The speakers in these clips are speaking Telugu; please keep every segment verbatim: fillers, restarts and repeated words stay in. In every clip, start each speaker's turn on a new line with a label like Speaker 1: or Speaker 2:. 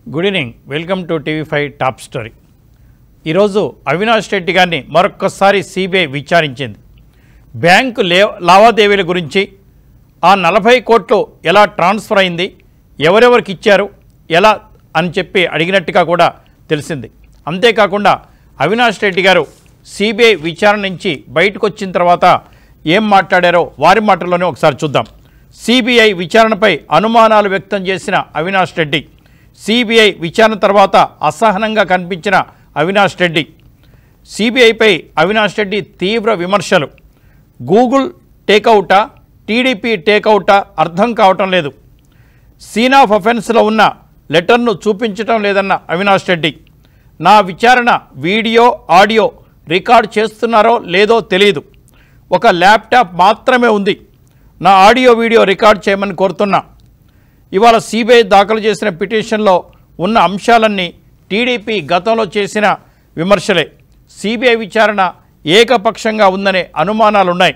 Speaker 1: Good evening, welcome to TV five top story. ఈరోజు అవినాష్ రెడ్డి గారిని మరొక్కసారి సిబిఐ విచారించింది. బ్యాంకు లే లావాదేవీల గురించి, ఆ నలభై కోట్లు ఎలా ట్రాన్స్ఫర్ అయింది, ఎవరెవరికి ఇచ్చారు, ఎలా అని చెప్పి అడిగినట్టుగా కూడా తెలిసింది. అంతేకాకుండా అవినాష్ రెడ్డి గారు సిబిఐ విచారణ నుంచి బయటకు వచ్చిన తర్వాత ఏం మాట్లాడారో వారి మాటల్లోనే ఒకసారి చూద్దాం. సిబిఐ విచారణపై అనుమానాలు వ్యక్తం చేసిన అవినాష్ రెడ్డి, సిబిఐ విచారణ తర్వాత అసహనంగా కనిపించిన అవినాష్ రెడ్డి, సిబిఐపై అవినాష్ రెడ్డి తీవ్ర విమర్శలు. గూగుల్ టేకౌటా, టీడీపీ టేకౌటా అర్థం కావటం లేదు. సీన్ ఆఫ్ అఫెన్స్లో ఉన్న లెటర్ను చూపించటం లేదన్న అవినాష్ రెడ్డి, నా విచారణ వీడియో ఆడియో రికార్డ్ చేస్తున్నారో లేదో తెలియదు, ఒక ల్యాప్టాప్ మాత్రమే ఉంది, నా ఆడియో వీడియో రికార్డ్ చేయమని కోరుతున్నా. ఇవాళ సిబిఐ దాఖలు చేసిన పిటిషన్లో ఉన్న అంశాలన్నీ టీడీపీ గతంలో చేసిన విమర్శలే. సిబిఐ విచారణ ఏకపక్షంగా ఉందనే అనుమానాలున్నాయి.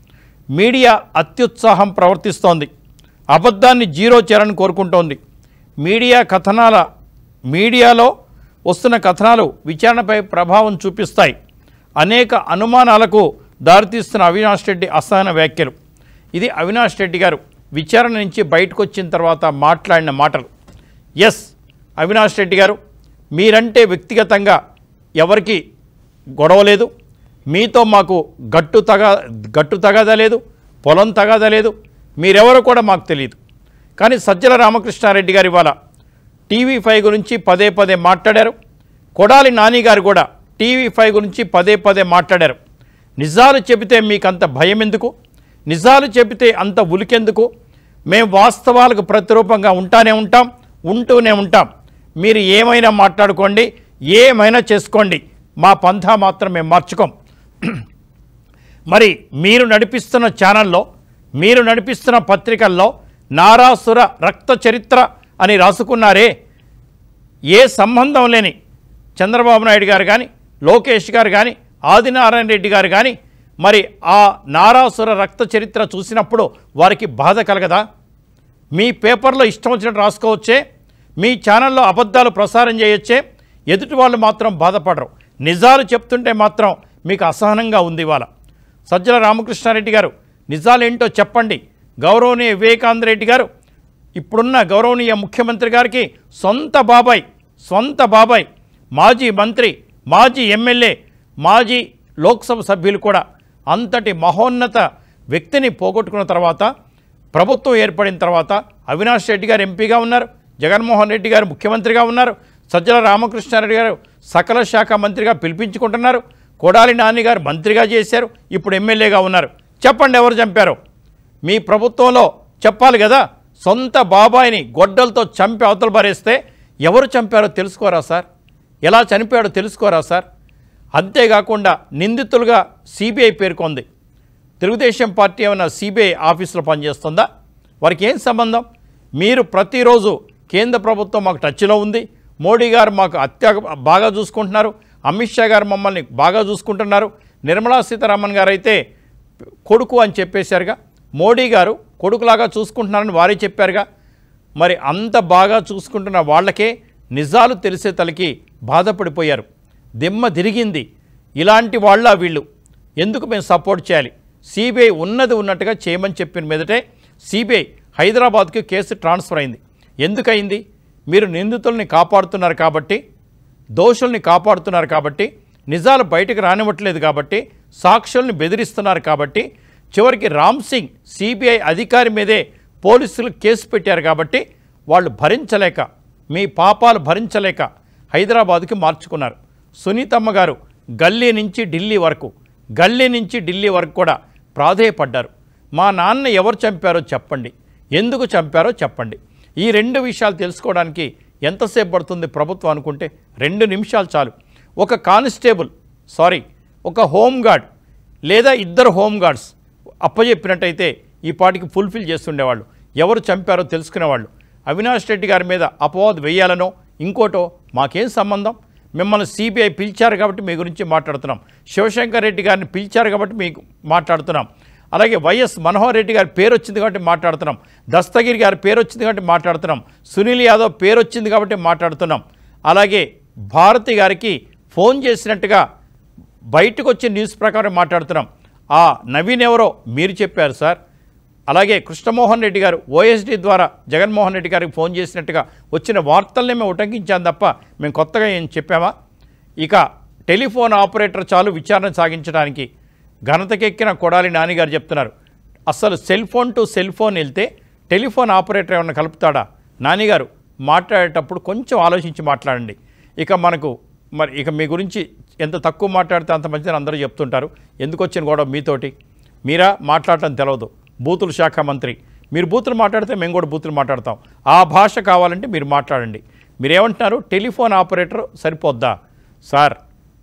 Speaker 1: మీడియా అత్యుత్సాహం ప్రవర్తిస్తోంది, అబద్ధాన్ని జీరో చేయాలని కోరుకుంటోంది. మీడియా కథనాల మీడియాలో వస్తున్న కథనాలు విచారణపై ప్రభావం చూపిస్తాయి. అనేక అనుమానాలకు దారితీస్తున్న అవినాష్ రెడ్డి అసహన వ్యాఖ్యలు. ఇది అవినాష్ రెడ్డి గారు విచారణ నుంచి బయటకు వచ్చిన తర్వాత మాట్లాడిన మాటలు. ఎస్, అవినాష్ రెడ్డి గారు, మీరంటే వ్యక్తిగతంగా ఎవరికి గొడవ లేదు, మీతో మాకు గట్టు తగా గట్టు తగాదా లేదు, పొలం తగాదా లేదు, మీరెవరో కూడా మాకు తెలియదు. కానీ సజ్జల రామకృష్ణారెడ్డి గారు ఇవాళ టీవీ ఫైవ్ గురించి పదే పదే మాట్లాడారు. కొడాలి నాని గారు కూడా టీవీ ఫైవ్ గురించి పదే పదే మాట్లాడారు. నిజాలు చెబితే మీకంత భయం ఎందుకు, నిజాలు చెబితే అంత ఉలికెందుకు, మేము వాస్తవాలకు ప్రతిరూపంగా ఉంటానే ఉంటాం, ఉంటూనే ఉంటాం, మీరు ఏమైనా మాట్లాడుకోండి, ఏమైనా చేసుకోండి, మా పంథా మాత్రం మేము మార్చుకోం. మరి మీరు నడిపిస్తున్న ఛానల్లో, మీరు నడిపిస్తున్న పత్రికల్లో నారాసుర రక్త చరిత్ర అని రాసుకున్నారే, ఏ సంబంధం లేని చంద్రబాబు నాయుడు గారు కానీ, లోకేష్ గారు కానీ, ఆదినారాయణ రెడ్డి గారు కానీ మరి ఆ నారాసుర రక్త చరిత్ర చూసినప్పుడు వారికి బాధ కలగదా? మీ పేపర్లో ఇష్టం వచ్చినట్టు రాసుకోవచ్చే, మీ ఛానల్లో అబద్ధాలు ప్రసారం చేయొచ్చే, ఎదుటి వాళ్ళు మాత్రం బాధపడరు. నిజాలు చెప్తుంటే మాత్రం మీకు అసహనంగా ఉంది. ఇవాళ సజ్జల రామకృష్ణారెడ్డి గారు నిజాలేంటో చెప్పండి. గౌరవనీయ వివేకానంద రెడ్డి గారు ఇప్పుడున్న గౌరవనీయ ముఖ్యమంత్రి గారికి సొంత బాబాయ్, సొంత బాబాయ్, మాజీ మంత్రి, మాజీ ఎమ్మెల్యే, మాజీ లోక్సభ సభ్యులు కూడా అంతటి మహోన్నత వ్యక్తిని పోగొట్టుకున్న తర్వాత, ప్రభుత్వం ఏర్పడిన తర్వాత అవినాష్ రెడ్డి గారు ఎంపీగా ఉన్నారు, జగన్మోహన్ రెడ్డి గారు ముఖ్యమంత్రిగా ఉన్నారు, సజ్జల రామకృష్ణారెడ్డి గారు సకల శాఖ మంత్రిగా పిలిపించుకుంటున్నారు, కొడాలి నాని గారు మంత్రిగా చేశారు, ఇప్పుడు ఎమ్మెల్యేగా ఉన్నారు. చెప్పండి ఎవరు చంపారో? మీ ప్రభుత్వంలో చెప్పాలి కదా. సొంత బాబాయిని గొడ్డలతో చంపి అవతల పారేస్తే ఎవరు చంపారో తెలుసుకోరా సార్? ఎలా చనిపోయాడో తెలుసుకోరా సార్? అంతేకాకుండా నిందితులుగా సిబిఐ పేర్కొంది. తెలుగుదేశం పార్టీ ఏమైనా సిబిఐ ఆఫీసులో పనిచేస్తుందా? వారికి ఏం సంబంధం? మీరు ప్రతిరోజు కేంద్ర ప్రభుత్వం మాకు టచ్లో ఉంది, మోడీ గారు మాకు అత్య బాగా చూసుకుంటున్నారు, అమిత్ షా గారు మమ్మల్ని బాగా చూసుకుంటున్నారు, నిర్మలా సీతారామన్ గారు అయితే కొడుకు అని చెప్పేశారుగా, మోడీ గారు కొడుకులాగా చూసుకుంటున్నారని వారే చెప్పారుగా. మరి అంత బాగా చూసుకుంటున్న వాళ్ళకే నిజాలు తెలిసే తలకి బాధపడిపోయారు, దిమ్మ తిరిగింది. ఇలాంటి వాళ్ళ వీళ్ళు ఎందుకు మేము సపోర్ట్ చేయాలి? సిబిఐ ఉన్నది ఉన్నట్టుగా చేయమని చెప్పిన మీదటే సిబిఐ హైదరాబాద్కి కేసు ట్రాన్స్ఫర్ అయింది. ఎందుకయింది? మీరు నిందితుల్ని కాపాడుతున్నారు కాబట్టి, దోషుల్ని కాపాడుతున్నారు కాబట్టి, నిజాలు బయటకు రానివ్వట్లేదు కాబట్టి, సాక్షుల్ని బెదిరిస్తున్నారు కాబట్టి, చివరికి రామ్ సింగ్ సిబిఐ అధికారి మీదే పోలీసులు కేసు పెట్టారు కాబట్టి వాళ్ళు భరించలేక, మీ పాపాలు భరించలేక హైదరాబాద్కి మార్చుకున్నారు. సునీతమ్మ గారు గల్లీ నుంచి ఢిల్లీ వరకు, గల్లీ నుంచి ఢిల్లీ వరకు కూడా ప్రాధేయపడ్డారు. మా నాన్న ఎవరు చంపారో చెప్పండి, ఎందుకు చంపారో చెప్పండి. ఈ రెండు విషయాలు తెలుసుకోవడానికి ఎంతసేపు పడుతుంది ప్రభుత్వం అనుకుంటే? రెండు నిమిషాలు చాలు. ఒక కానిస్టేబుల్ సారీ ఒక హోంగార్డ్ లేదా ఇద్దరు హోంగార్డ్స్ అప్పచెప్పినట్టయితే ఈ పాటికి ఫుల్ఫిల్ చేస్తుండేవాళ్ళు, ఎవరు చంపారో తెలుసుకునేవాళ్ళు. అవినాష్ రెడ్డి గారి మీద అపవాదు వేయాలనో ఇంకోటో మాకేం సంబంధం? మిమ్మల్ని సిబిఐ పిలిచారు కాబట్టి మీ గురించి మాట్లాడుతున్నాం, శివశంకర్ రెడ్డి గారిని పిలిచారు కాబట్టి మీకు మాట్లాడుతున్నాం. అలాగే వైఎస్ మనోహర్ రెడ్డి గారి పేరు వచ్చింది కాబట్టి మాట్లాడుతున్నాం, దస్తగిరి గారి పేరు వచ్చింది కాబట్టి మాట్లాడుతున్నాం, సునీల్ యాదవ్ పేరు వచ్చింది కాబట్టి మాట్లాడుతున్నాం. అలాగే భారతి గారికి ఫోన్ చేసినట్టుగా బయటకు వచ్చే న్యూస్ ప్రకారం మాట్లాడుతున్నాం. ఆ నవీన్ ఎవరో మీరు చెప్పారు సార్. అలాగే కృష్ణమోహన్ రెడ్డి గారు ఓఎస్డీ ద్వారా జగన్మోహన్ రెడ్డి గారికి ఫోన్ చేసినట్టుగా వచ్చిన వార్తల్ని మేము ఉటంకించాం తప్ప మేము కొత్తగా ఏం చెప్పామా? ఇక టెలిఫోన్ ఆపరేటర్ చాలు విచారణ సాగించడానికి ఘనతకెక్కిన కొడాలి నానిగారు చెప్తున్నారు. అసలు cell phone to cell phone వెళ్తే టెలిఫోన్ ఆపరేటర్ ఏమన్నా కలుపుతాడా? నానిగారు మాట్లాడేటప్పుడు కొంచెం ఆలోచించి మాట్లాడండి. ఇక మనకు మరి ఇక మీ గురించి ఎంత తక్కువ మాట్లాడితే అంత మంచిదని అందరూ చెప్తుంటారు. ఎందుకు వచ్చిన గొడవ మీతోటి? మీరా మాట్లాడటం తెలవదు. బూతుల శాఖ మంత్రి మీరు బూతులు మాట్లాడితే మేము కూడా బూతులు మాట్లాడతాం. ఆ భాష కావాలంటే మీరు మాట్లాడండి. మీరేమంటున్నారు? టెలిఫోన్ ఆపరేటర్ సరిపోద్దా? సార్,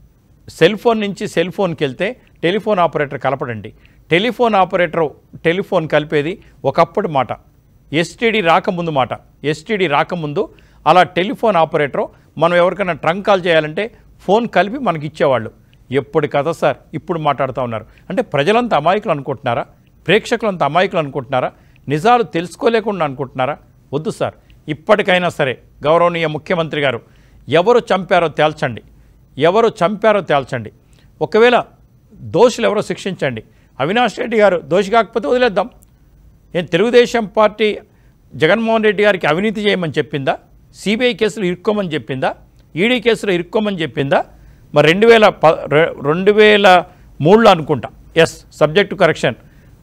Speaker 1: సెల్ ఫోన్ నుంచి సెల్ ఫోన్కి వెళ్తే టెలిఫోన్ ఆపరేటర్ కలపడండి. టెలిఫోన్ ఆపరేటర్ టెలిఫోన్ కలిపేది ఒకప్పుడు మాట, ఎస్టీడీ రాకముందు మాట. ఎస్టీడీ రాకముందు అలా టెలిఫోన్ ఆపరేటర్ మనం ఎవరికైనా ట్రంక్ కాల్ చేయాలంటే ఫోన్ కలిపి మనకి ఇచ్చేవాళ్ళు. ఎప్పుడు కదా సార్ ఇప్పుడు మాట్లాడుతూ ఉన్నారు. అంటే ప్రజలంతా అమాయకులు అనుకుంటున్నారా? ప్రేక్షకులంతా అమాయకులు అనుకుంటున్నారా? నిజాలు తెలుసుకోలేకుండా అనుకుంటున్నారా? వద్దు సార్. ఇప్పటికైనా సరే గౌరవనీయ ముఖ్యమంత్రి గారు ఎవరు చంపారో తేల్చండి, ఎవరు చంపారో తేల్చండి. ఒకవేళ దోషులు ఎవరో శిక్షించండి. అవినాష్ రెడ్డి గారు దోషి కాకపోతే వదిలేద్దాం. ఏం తెలుగుదేశం పార్టీ జగన్మోహన్ రెడ్డి గారికి అవినీతి చేయమని చెప్పిందా? సిబిఐ కేసులు ఇరుక్కోమని చెప్పిందా? ఈడీ కేసులు ఇరుక్కోమని చెప్పిందా? మరి రెండు వేల ప రెండు వేల మూడులో అనుకుంటా, ఎస్ సబ్జెక్టు కరెక్షన్,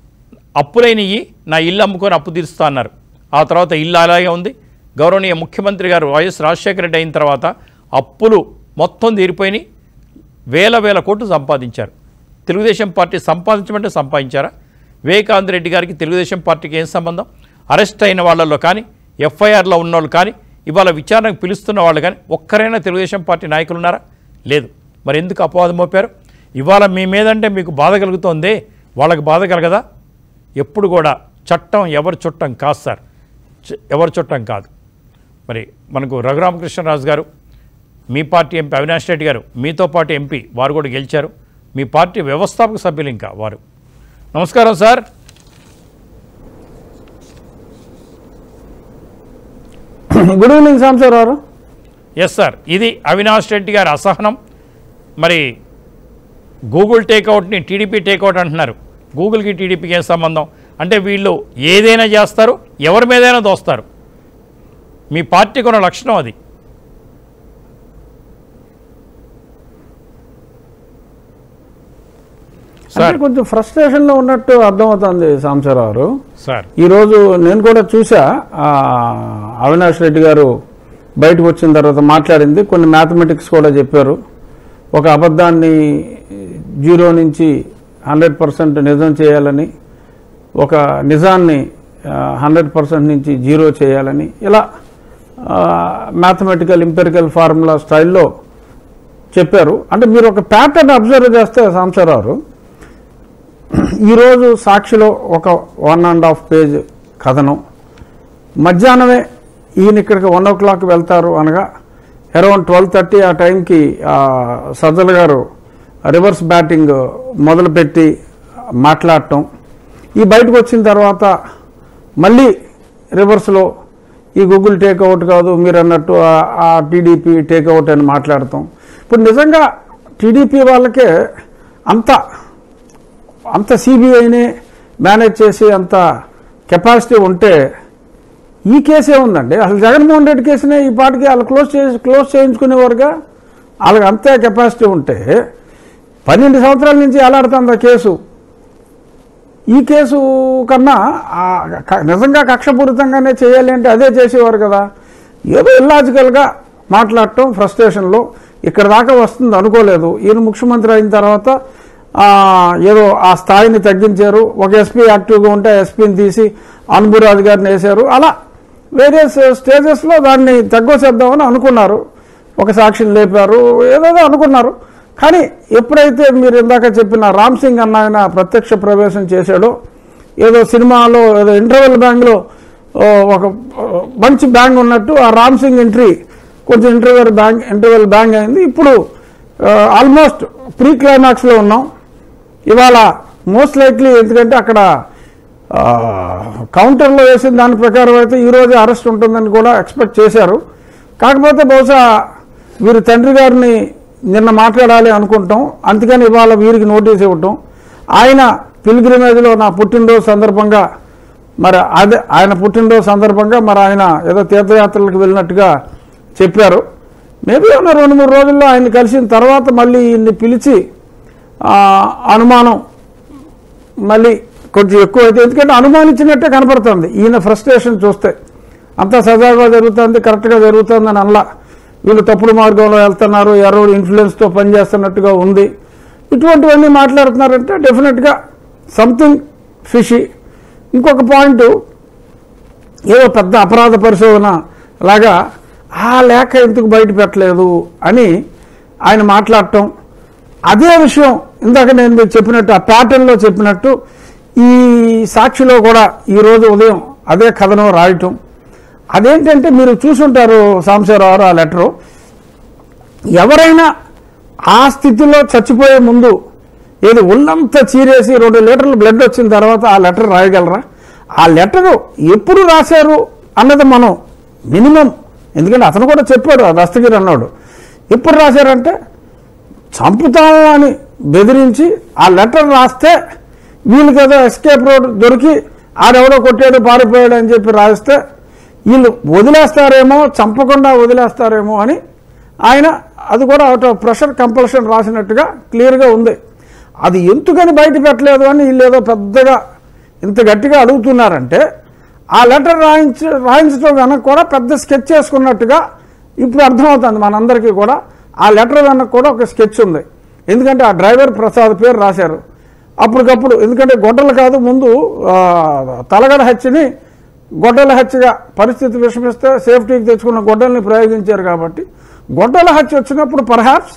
Speaker 1: అప్పులైనవి నా ఇల్లు అమ్ముకొని అప్పు తీరుస్తా అన్నారు. ఆ తర్వాత ఇల్లు అలాగే ఉంది. గౌరవనీయ ముఖ్యమంత్రి గారు వైఎస్ రాజశేఖర రెడ్డి అయిన తర్వాత అప్పులు మొత్తం తీరిపోయినాయి. వేల వేల కోట్లు సంపాదించారు. తెలుగుదేశం పార్టీ సంపాదించమంటే సంపాదించారా? వివేకానంద రెడ్డి గారికి తెలుగుదేశం పార్టీకి ఏం సంబంధం? అరెస్ట్ అయిన వాళ్ళల్లో కానీ ఎఫ్ఐఆర్లో ఉన్నోళ్ళు కానీ ఇవాళ విచారణకు పిలుస్తున్న వాళ్ళు కానీ ఒక్కరైనా తెలుగుదేశం పార్టీ నాయకులు ఉన్నారా? లేదు. మరి ఎందుకు అపవాదం మోపారు? ఇవాళ మీ మీదంటే మీకు బాధ కలుగుతోందే, వాళ్ళకి బాధ కలగదా? ఎప్పుడు కూడా చట్టం ఎవరి చుట్టం కాదు సార్, ఎవరి చుట్టం కాదు. మరి మనకు రఘురామకృష్ణరాజు గారు, మీ పార్టీ ఎంపీ అవినాష్ రెడ్డి గారు, మీతో పాటు ఎంపీ వారు కూడా గెలిచారు. మీ పార్టీ వ్యవస్థాపక సభ్యులు ఇంకా వారు. నమస్కారం sir.
Speaker 2: Good evening Sambasiva Rao.
Speaker 1: Yes sir, ఇది అవినాష్ రెడ్డి గారి అసహనం. మరి గూగుల్ టేక్అవుట్ని టీడీపీ టేక్అవుట్ అంటున్నారు. గూగుల్కి టీడీపీకి ఏం సంబంధం? అంటే వీళ్ళు ఏదైనా చేస్తారు, ఎవరి మీదైనా దోస్తారు. మీ పార్టీకి ఉన్న లక్షణం అది.
Speaker 2: సార్ కొంచెం ఫ్రస్ట్రేషన్లో ఉన్నట్టు అర్థమవుతుంది సాంబశివరావు
Speaker 1: సార్.
Speaker 2: ఈరోజు నేను కూడా చూసా, అవినాష్ రెడ్డి గారు బయటకు వచ్చిన తర్వాత మాట్లాడింది, కొన్ని మ్యాథమెటిక్స్ కూడా చెప్పారు. ఒక అబద్ధాన్ని జీరో నుంచి హండ్రెడ్ పర్సెంట్ నిజం చేయాలని, ఒక నిజాన్ని హండ్రెడ్ పర్సెంట్ నుంచి జీరో చేయాలని, ఇలా మ్యాథమెటికల్ ఇంపెరికల్ ఫార్ములా స్టైల్లో చెప్పారు. అంటే మీరు ఒక ప్యాటర్న్ అబ్జర్వ్ చేస్తే సాంబశివరావు, ఈరోజు సాక్షిలో ఒక వన్ అండ్ హాఫ్ పేజ్ కథనం, మధ్యాహ్నమే ఈయన ఇక్కడికి వన్ ఓ క్లాక్ వెళ్తారు అనగా అరౌండ్ ట్వెల్వ్ థర్టీ ఆ టైంకి సజ్జల గారు రివర్స్ బ్యాటింగ్ మొదలుపెట్టి మాట్లాడటం, ఈ బయటకు వచ్చిన తర్వాత మళ్ళీ రివర్స్లో ఈ గూగుల్ టేక్అవుట్ కాదు మీరు అన్నట్టు ఆ టీడీపీ టేక్అవుట్ అని మాట్లాడతాం. ఇప్పుడు నిజంగా టీడీపీ వాళ్ళకే అంత అంత సిబిఐని మేనేజ్ చేసి అంత కెపాసిటీ ఉంటే ఈ కేసే ఉందండి. అసలు జగన్మోహన్ రెడ్డి కేసునే ఈ పాటికి వాళ్ళు క్లోజ్ చేసి క్లోజ్ చేయించుకునేవారుగా. వాళ్ళకి అంతే కెపాసిటీ ఉంటే పన్నెండు సంవత్సరాల నుంచి ఎలాడుతుంది ఆ కేసు. ఈ కేసు కన్నా నిజంగా కక్షపూరితంగానే చేయాలి అంటే అదే చేసేవారు కదా. ఏదో ఇల్లాజికల్గా మాట్లాడటం ఫ్రస్ట్రేషన్లో ఇక్కడ దాకా వస్తుంది అనుకోలేదు. ఈయన ముఖ్యమంత్రి అయిన తర్వాత ఏదో ఆ స్థాయిని తగ్గించారు. ఒక ఎస్పీ యాక్టివ్గా ఉంటే ఎస్పీని తీసి అనుబురాజు గారిని వేశారు. అలా వేరే స్టేజెస్లో దాన్ని తగ్గొచ్చేద్దామని అనుకున్నారు. ఒక సాక్షిని లేపారు, ఏదేదో అనుకున్నారు. కానీ ఎప్పుడైతే మీరు ఇందాక చెప్పిన రామ్ సింగ్ అన్న ఆయన ప్రత్యక్ష ప్రవేశం చేశాడో, ఏదో సినిమాలో ఏదో ఇంటర్వెల్ బ్యాంగ్లో ఒక మంచి బ్యాంగ్ ఉన్నట్టు ఆ రామ్ సింగ్ ఎంట్రీ కొంచెం ఇంటర్వెల్ బ్యాంగ్ ఇంటర్వెల్ బ్యాంగ్ అయింది. ఇప్పుడు ఆల్మోస్ట్ ప్రీ క్లైమాక్స్లో ఉన్నాం. ఇవాళ మోస్ట్ లైక్లీ, ఎందుకంటే అక్కడ కౌంటర్లో వేసిన దాని ప్రకారం అయితే ఈరోజు అరెస్ట్ ఉంటుందని కూడా ఎక్స్పెక్ట్ చేశారు. కాకపోతే బహుశా వీరి తండ్రి గారిని నిన్న మాట్లాడాలి అనుకుంటాం, అందుకని ఇవాళ వీరికి నోటీస్ ఇవ్వటం. ఆయన పిల్గ్రిమేజ్లో నా పుట్టినరోజు సందర్భంగా మరి అదే ఆయన పుట్టినరోజు సందర్భంగా మరి ఆయన ఏదో తీర్థయాత్రలకు వెళ్ళినట్టుగా చెప్పారు. మేబీ ఉన్న రెండు మూడు రోజుల్లో ఆయన కలిసిన తర్వాత మళ్ళీ ఈయన్ని పిలిచి అనుమానం మళ్ళీ కొంచెం ఎక్కువ అయితే, ఎందుకంటే అనుమానించినట్టే కనపడుతుంది ఈయన ఫ్రస్ట్రేషన్ చూస్తే. అంతా సజావుగా జరుగుతుంది, కరెక్ట్గా జరుగుతుందని అనలా, వీళ్ళు తప్పుడు మార్గంలో వెళ్తున్నారు, ఎవరో ఇన్ఫ్లుయెన్స్తో పనిచేస్తున్నట్టుగా ఉంది, ఇటువంటివన్నీ మాట్లాడుతున్నారంటే డెఫినెట్గా సంథింగ్ ఫిషీ. ఇంకొక పాయింట్, ఏదో పెద్ద అపరాధ పరిశోధన లాగా ఆ లేఖ ఎందుకు బయట పెట్టలేదు అని ఆయన మాట్లాడటం. అదే విషయం ఇందాక నేను మీకు చెప్పినట్టు ఆ ప్యాటర్న్లో చెప్పినట్టు ఈ సాక్షిలో కూడా ఈరోజు ఉదయం అదే కథనం రాయటం. అదేంటంటే మీరు చూసుంటారు సాంబశివరావు ఆ లెటరు, ఎవరైనా ఆ స్థితిలో చచ్చిపోయే ముందు ఏది ఒళ్ళంతా చీరేసి రెండు లీటర్లు బ్లడ్ వచ్చిన తర్వాత ఆ లెటర్ రాయగలరా? ఆ లెటరు ఎప్పుడు రాశారు అన్నది మనం మినిమం, ఎందుకంటే అతను కూడా చెప్పాడు, ఆ దస్తగిరి అన్నాడు, ఎప్పుడు రాశారంటే చంపుతాము అని బెదిరించి ఆ లెటర్ రాస్తే వీళ్ళకి ఏదో ఎస్కేప్ రోడ్ దొరికి ఆడెవడో కొట్టాడు పారిపోయాడు అని చెప్పి రాస్తే వీళ్ళు వదిలేస్తారేమో, చంపకుండా వదిలేస్తారేమో అని ఆయన అది కూడా అవుట్ ఆఫ్ ప్రెషర్ కంపల్షన్ రాసినట్టుగా క్లియర్గా ఉంది. అది ఎందుకని బయట పెట్టలేదు అని వీళ్ళు ఏదో పెద్దగా ఇంత గట్టిగా అడుగుతున్నారంటే ఆ లెటర్ రాయించ రాయించడం వెనక కూడా పెద్ద స్కెచ్ చేసుకున్నట్టుగా ఇప్పుడు అర్థమవుతుంది మనందరికీ కూడా. ఆ లెటర్ వెనక కూడా ఒక స్కెచ్ ఉంది, ఎందుకంటే ఆ డ్రైవర్ ప్రసాద్ పేరు రాశారు అప్పటికప్పుడు. ఎందుకంటే గొడ్డలు కాదు, ముందు తలగడ హత్యని గొడ్డల హత్యగా పరిస్థితి విషమిస్తే సేఫ్టీకి తెచ్చుకున్న గొడ్డల్ని ప్రయోగించారు కాబట్టి గొడ్డల హత్య వచ్చినప్పుడు పర్హాప్స్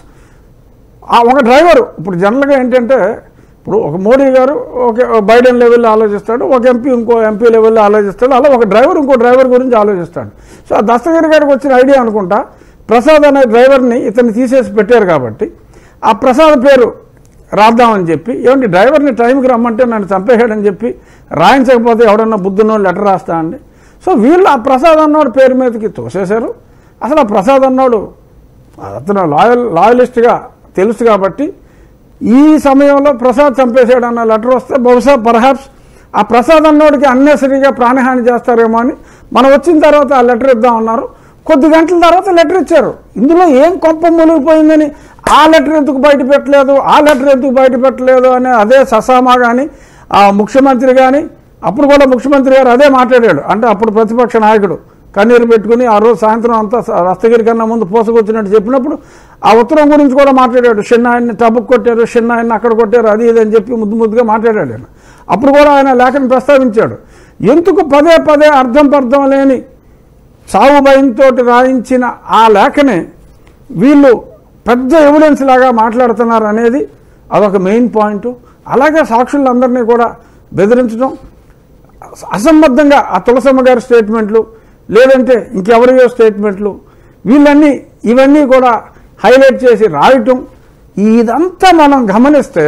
Speaker 2: ఒక డ్రైవరు, ఇప్పుడు జనరల్గా ఏంటంటే ఇప్పుడు ఒక మోడీ గారు ఒక బైడెన్ లెవెల్లో ఆలోచిస్తాడు, ఒక ఎంపీ ఇంకో ఎంపీ లెవెల్లో ఆలోచిస్తాడు, అలా ఒక డ్రైవర్ ఇంకో డ్రైవర్ గురించి ఆలోచిస్తాడు. సో ఆ దస్తగిరి గారికి వచ్చిన ఐడియా అనుకుంటా, ప్రసాద్ అనే డ్రైవర్ని ఇతన్ని తీసేసి పెట్టారు కాబట్టి ఆ ప్రసాద్ పేరు రాద్దామని చెప్పి, ఏమంటే డ్రైవర్ని టైంకి రమ్మంటే నన్ను చంపేశాడని చెప్పి రాయించకపోతే ఎవడన్నా బుద్ధునో లెటర్ రాస్తా అండి. సో వీళ్ళు ఆ ప్రసాద్ అన్నోడు పేరు మీదకి తోసేశారు. అసలు ఆ ప్రసాద్ అన్నోడు అతను లాయల్ లాయలిస్ట్గా తెలుసు కాబట్టి ఈ సమయంలో ప్రసాద్ చంపేశాడన్న లెటర్ వస్తే బహుశా పర్హాప్స్ ఆ ప్రసాద్ అన్నోడికి అన్నెసరీగా ప్రాణహాని చేస్తారేమో అని మనం వచ్చిన తర్వాత ఆ లెటర్ ఇద్దామన్నారు. కొద్ది గంటల తర్వాత లెటర్ ఇచ్చారు. ఇందులో ఏం కొంప మునిగిపోయిందని ఆ లెటర్ ఎందుకు బయట పెట్టలేదు, ఆ లెటర్ ఎందుకు బయట పెట్టలేదు అనే అదే ససామా కానీ ఆ ముఖ్యమంత్రి కానీ, అప్పుడు కూడా ముఖ్యమంత్రి గారు అదే మాట్లాడాడు. అంటే అప్పుడు ప్రతిపక్ష నాయకుడు కన్నీరు పెట్టుకుని ఆ రోజు సాయంత్రం అంతా దస్తగిరి కన్నా ముందు పోసుకొచ్చినట్టు చెప్పినప్పుడు ఆ ఉత్తరం గురించి కూడా మాట్లాడాడు. చిన్నాయన్ని టబ్బుకు కొట్టారు, చిన్నాయన్ని అక్కడ కొట్టారు, అది ఇది అని చెప్పి ముద్దు ముద్దుగా మాట్లాడాడు ఆయన. అప్పుడు కూడా ఆయన లేఖను ప్రస్తావించాడు. ఎందుకు పదే పదే అర్థం పర్థం లేని చావు భయంతో రాయించిన ఆ లేఖని వీళ్ళు పెద్ద ఎవిడెన్స్ లాగా మాట్లాడుతున్నారు అనేది అదొక మెయిన్ పాయింట్. అలాగే సాక్షులందరినీ కూడా బెదిరించడం, అసంబద్ధంగా ఆ తులసమ్మ గారి స్టేట్మెంట్లు లేదంటే ఇంకెవరియో స్టేట్మెంట్లు వీళ్ళన్నీ ఇవన్నీ కూడా హైలైట్ చేసి రాయటం, ఇదంతా మనం గమనిస్తే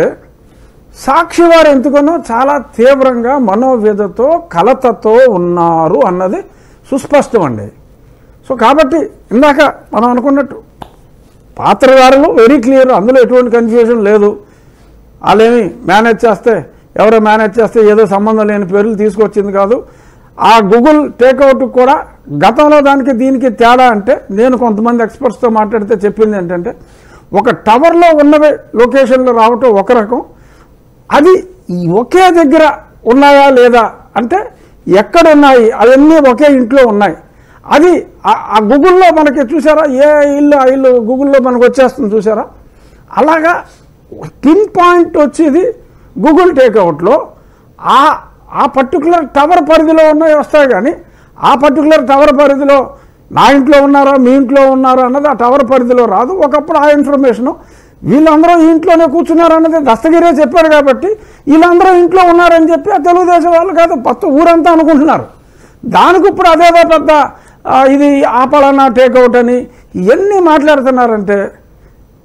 Speaker 2: సాక్షి వారు ఎందుకనో చాలా తీవ్రంగా మనోవ్యధతో కలతతో ఉన్నారు అన్నది సుస్పష్టం అండి. సో కాబట్టి ఇందాక మనం అనుకున్నట్టు పాత్రధారులు వెరీ క్లియర్, అందులో ఎటువంటి కన్ఫ్యూజన్ లేదు. వాళ్ళేమి మేనేజ్ చేస్తే ఎవరో మేనేజ్ చేస్తే ఏదో సంబంధం లేని పేర్లు తీసుకొచ్చింది కాదు. ఆ గూగుల్ టేక్అవుట్ కూడా గతంలో దానికి దీనికి తేడా అంటే నేను కొంతమంది ఎక్స్పర్ట్స్తో మాట్లాడితే చెప్పింది ఏంటంటే, ఒక టవర్లో ఉన్నవే లొకేషన్లో రావటం ఒక రకం, అది ఒకే దగ్గర ఉన్నాయా లేదా అంటే ఎక్కడ ఉన్నాయి అవన్నీ ఒకే ఇంట్లో ఉన్నాయి. అది ఆ గూగుల్లో మనకి చూసారా, ఏ ఇల్లు ఆ ఇల్లు గూగుల్లో మనకు వచ్చేస్తుంది చూసారా, అలాగా పిన్ పాయింట్ వచ్చేది గూగుల్ టేక్అవుట్లో ఆ ఆ పర్టికులర్ టవర్ పరిధిలో ఉన్నవి వస్తాయి. కానీ ఆ పర్టికులర్ టవర్ పరిధిలో నా ఇంట్లో ఉన్నారో మీ ఇంట్లో ఉన్నారో అన్నది ఆ టవర్ పరిధిలో రాదు. ఒకప్పుడు ఆ ఇన్ఫర్మేషను వీళ్ళందరూ ఇంట్లోనే కూర్చున్నారు అన్నది దస్తగిరే చెప్పారు కాబట్టి వీళ్ళందరూ ఇంట్లో ఉన్నారని చెప్పి ఆ తెలుగుదేశం వాళ్ళు కాదు మొత్తం ఊరంతా అనుకుంటున్నారు. దానికి ఇప్పుడు అదేదో పెద్ద ఇది ఆపాలన్నా టేక్అవుట్ అని ఇవన్నీ మాట్లాడుతున్నారంటే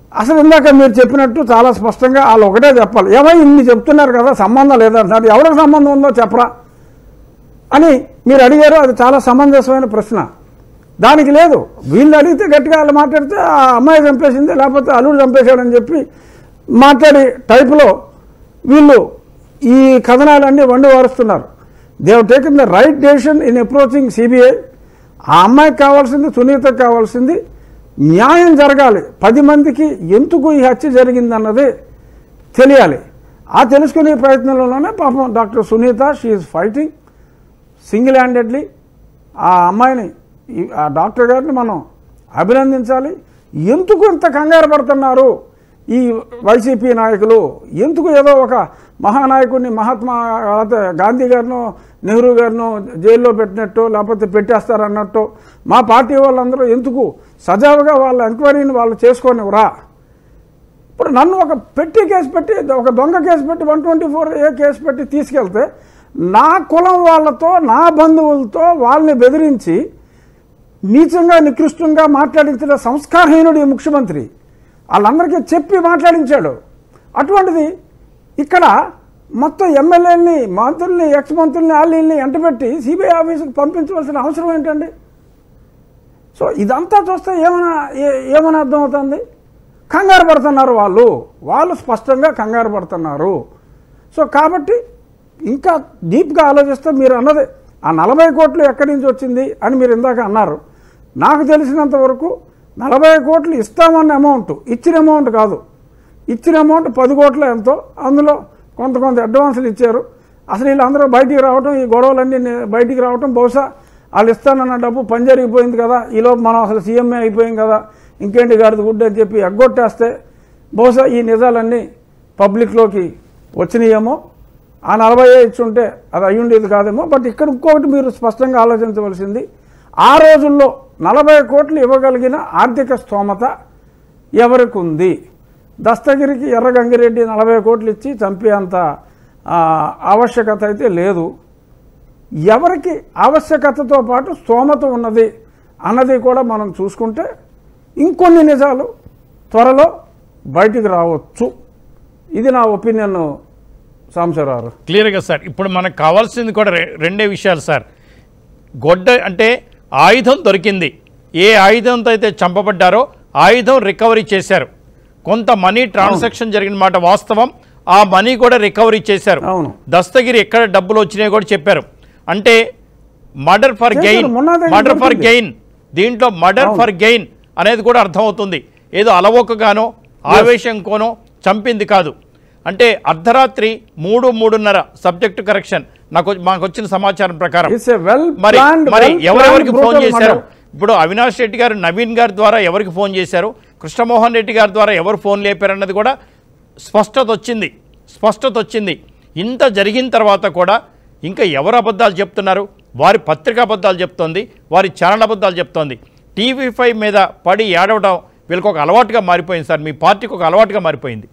Speaker 2: అసలు ఇందాక మీరు చెప్పినట్టు చాలా స్పష్టంగా వాళ్ళు ఒకటే చెప్పాలి, ఏమో ఇన్ని చెప్తున్నారు కదా సంబంధం లేదంటారు, ఎవరికి సంబంధం ఉందో చెప్పరా అని మీరు అడిగారు. అది చాలా సమంజసమైన ప్రశ్న. దానికి లేదు, వీళ్ళు అడిగితే గట్టిగా వాళ్ళు మాట్లాడితే ఆ అమ్మాయి చంపేసింది లేకపోతే అల్లుడు చంపేశాడని చెప్పి మాట్లాడి టైపులో వీళ్ళు ఈ కథనాలన్నీ వండి వారుస్తున్నారు. They have taken the right decision in approaching CBI. ఆ అమ్మాయికి కావాల్సింది, సునీతకు కావాల్సింది న్యాయం జరగాలి. పది మందికి ఎందుకు ఈ హత్య జరిగిందన్నది తెలియాలి. ఆ తెలుసుకునే ప్రయత్నంలోనే పాపం doctor Sunitha she is fighting singlehandedly. ఆ అమ్మాయిని, ఆ డాక్టర్ గారిని మనం అభినందించాలి. ఎందుకు ఇంత కంగారు పడుతున్నారు ఈ వైసీపీ నాయకులు? ఎందుకు ఏదో ఒక మహానాయకుడిని మహాత్మా గాంధీ గారినో నెహ్రూ గారినో జైల్లో పెట్టినట్టు లేకపోతే పెట్టేస్తారన్నట్టు మా పార్టీ వాళ్ళందరూ ఎందుకు సజావుగా వాళ్ళ ఎంక్వైరీని వాళ్ళు చేసుకొనివ్వరా? ఇప్పుడు నన్ను ఒక పెట్టి కేసు పెట్టి, ఒక దొంగ కేసు పెట్టి వన్ ట్వంటీ ఫోర్ ఏ కేసు పెట్టి తీసుకెళ్తే నా కులం వాళ్ళతో, నా బంధువులతో వాళ్ళని బెదిరించి నీచంగా నికృష్టంగా మాట్లాడించిన సంస్కారహీనుడు ఈ ముఖ్యమంత్రి. వాళ్ళందరికీ చెప్పి మాట్లాడించాడు. అటువంటిది ఇక్కడ మొత్తం ఎమ్మెల్యేలని, మంత్రుల్ని, ఎక్స్ మంత్రుల్ని, వాళ్ళని ఎంటబెట్టి సిబిఐ ఆఫీసుకు పంపించవలసిన అవసరం ఏంటండి? సో ఇదంతా చూస్తే ఏమైనా ఏమైనా అర్థమవుతుంది? కంగారు పడుతున్నారు వాళ్ళు, వాళ్ళు స్పష్టంగా కంగారు పడుతున్నారు. సో కాబట్టి ఇంకా డీప్గా ఆలోచిస్తే మీరు అన్నది ఆ నలభై కోట్లు ఎక్కడి నుంచి వచ్చింది అని మీరు ఇందాక అన్నారు. నాకు తెలిసినంత వరకు నలభై కోట్లు ఇస్తామన్న అమౌంట్ ఇచ్చిన అమౌంట్ కాదు. ఇచ్చిన అమౌంట్ పది కోట్ల ఎంతో, అందులో కొంత కొంత అడ్వాన్సులు ఇచ్చారు. అసలు వీళ్ళందరూ బయటికి రావటం, ఈ గొడవలన్నీ బయటికి రావటం, బహుశా వాళ్ళు ఇస్తానన్న డబ్బు పని జరిగిపోయింది కదా, ఈలోపు మనం అసలు సీఎంఏ అయిపోయాం కదా, ఇంకేంటి గాడిది గుడ్డ అని చెప్పి ఎగ్గొట్టేస్తే బహుశా ఈ నిజాలన్నీ పబ్లిక్లోకి వచ్చినాయేమో. ఆ నలభై ఇచ్చుంటే అది అయ్యుండేది కాదేమో. బట్ ఇక్కడ ఇంకొకటి మీరు స్పష్టంగా ఆలోచించవలసింది, ఆ రోజుల్లో నలభై కోట్లు ఇవ్వగలిగిన ఆర్థిక స్తోమత ఎవరికి ఉంది? దస్తగిరికి ఎర్రగంగిరెడ్డి నలభై కోట్లు ఇచ్చి చంపేంత ఆవశ్యకత అయితే లేదు. ఎవరికి ఆవశ్యకతతో పాటు స్తోమత ఉన్నది అన్నది కూడా మనం చూసుకుంటే ఇంకొన్ని నిజాలు త్వరలో బయటికి రావచ్చు. ఇది నా ఒపీనియన్ సాంబశివరావు.
Speaker 1: క్లియర్గా సార్, ఇప్పుడు మనకు కావాల్సింది కూడా రెండే విషయాలు సార్. గొడ్డ అంటే ఆయుధం దొరికింది, ఏ ఆయుధంతో అయితే చంపబడ్డారో ఆయుధం రికవరీ చేశారు. కొంత మనీ ట్రాన్సాక్షన్ జరిగిన మాట వాస్తవం, ఆ మనీ కూడా రికవరీ చేశారు. దస్తగిరి ఎక్కడ డబ్బులు వచ్చినాయో కూడా చెప్పారు. అంటే murder for gain, murder for gain, దీంట్లో మర్డర్ ఫర్ గెయిన్ అనేది కూడా అర్థమవుతుంది. ఏదో అలవోకగానో ఆవేశంకోనో చంపింది కాదు. అంటే అర్ధరాత్రి మూడు మూడున్నర సబ్జెక్టు కరెక్షన్ నాకు మాకు వచ్చిన సమాచారం ప్రకారం మరి మరి ఎవరెవరికి ఫోన్ చేశారు? ఇప్పుడు అవినాష్ రెడ్డి గారు నవీన్ గారి ద్వారా ఎవరికి ఫోన్ చేశారు, కృష్ణమోహన్ రెడ్డి గారి ద్వారా ఎవరు ఫోన్ లేపారన్నది కూడా స్పష్టత వచ్చింది స్పష్టత వచ్చింది ఇంత జరిగిన తర్వాత కూడా ఇంకా ఎవరు అబద్ధాలు చెప్తున్నారు? వారి పత్రికా అబద్ధాలు చెప్తోంది, వారి ఛానల్ అబద్ధాలు చెప్తోంది. టీవీ ఫైవ్ మీద పడి ఏడవడం వీళ్ళకి ఒక అలవాటుగా మారిపోయింది సార్, మీ పార్టీకి ఒక అలవాటుగా మారిపోయింది.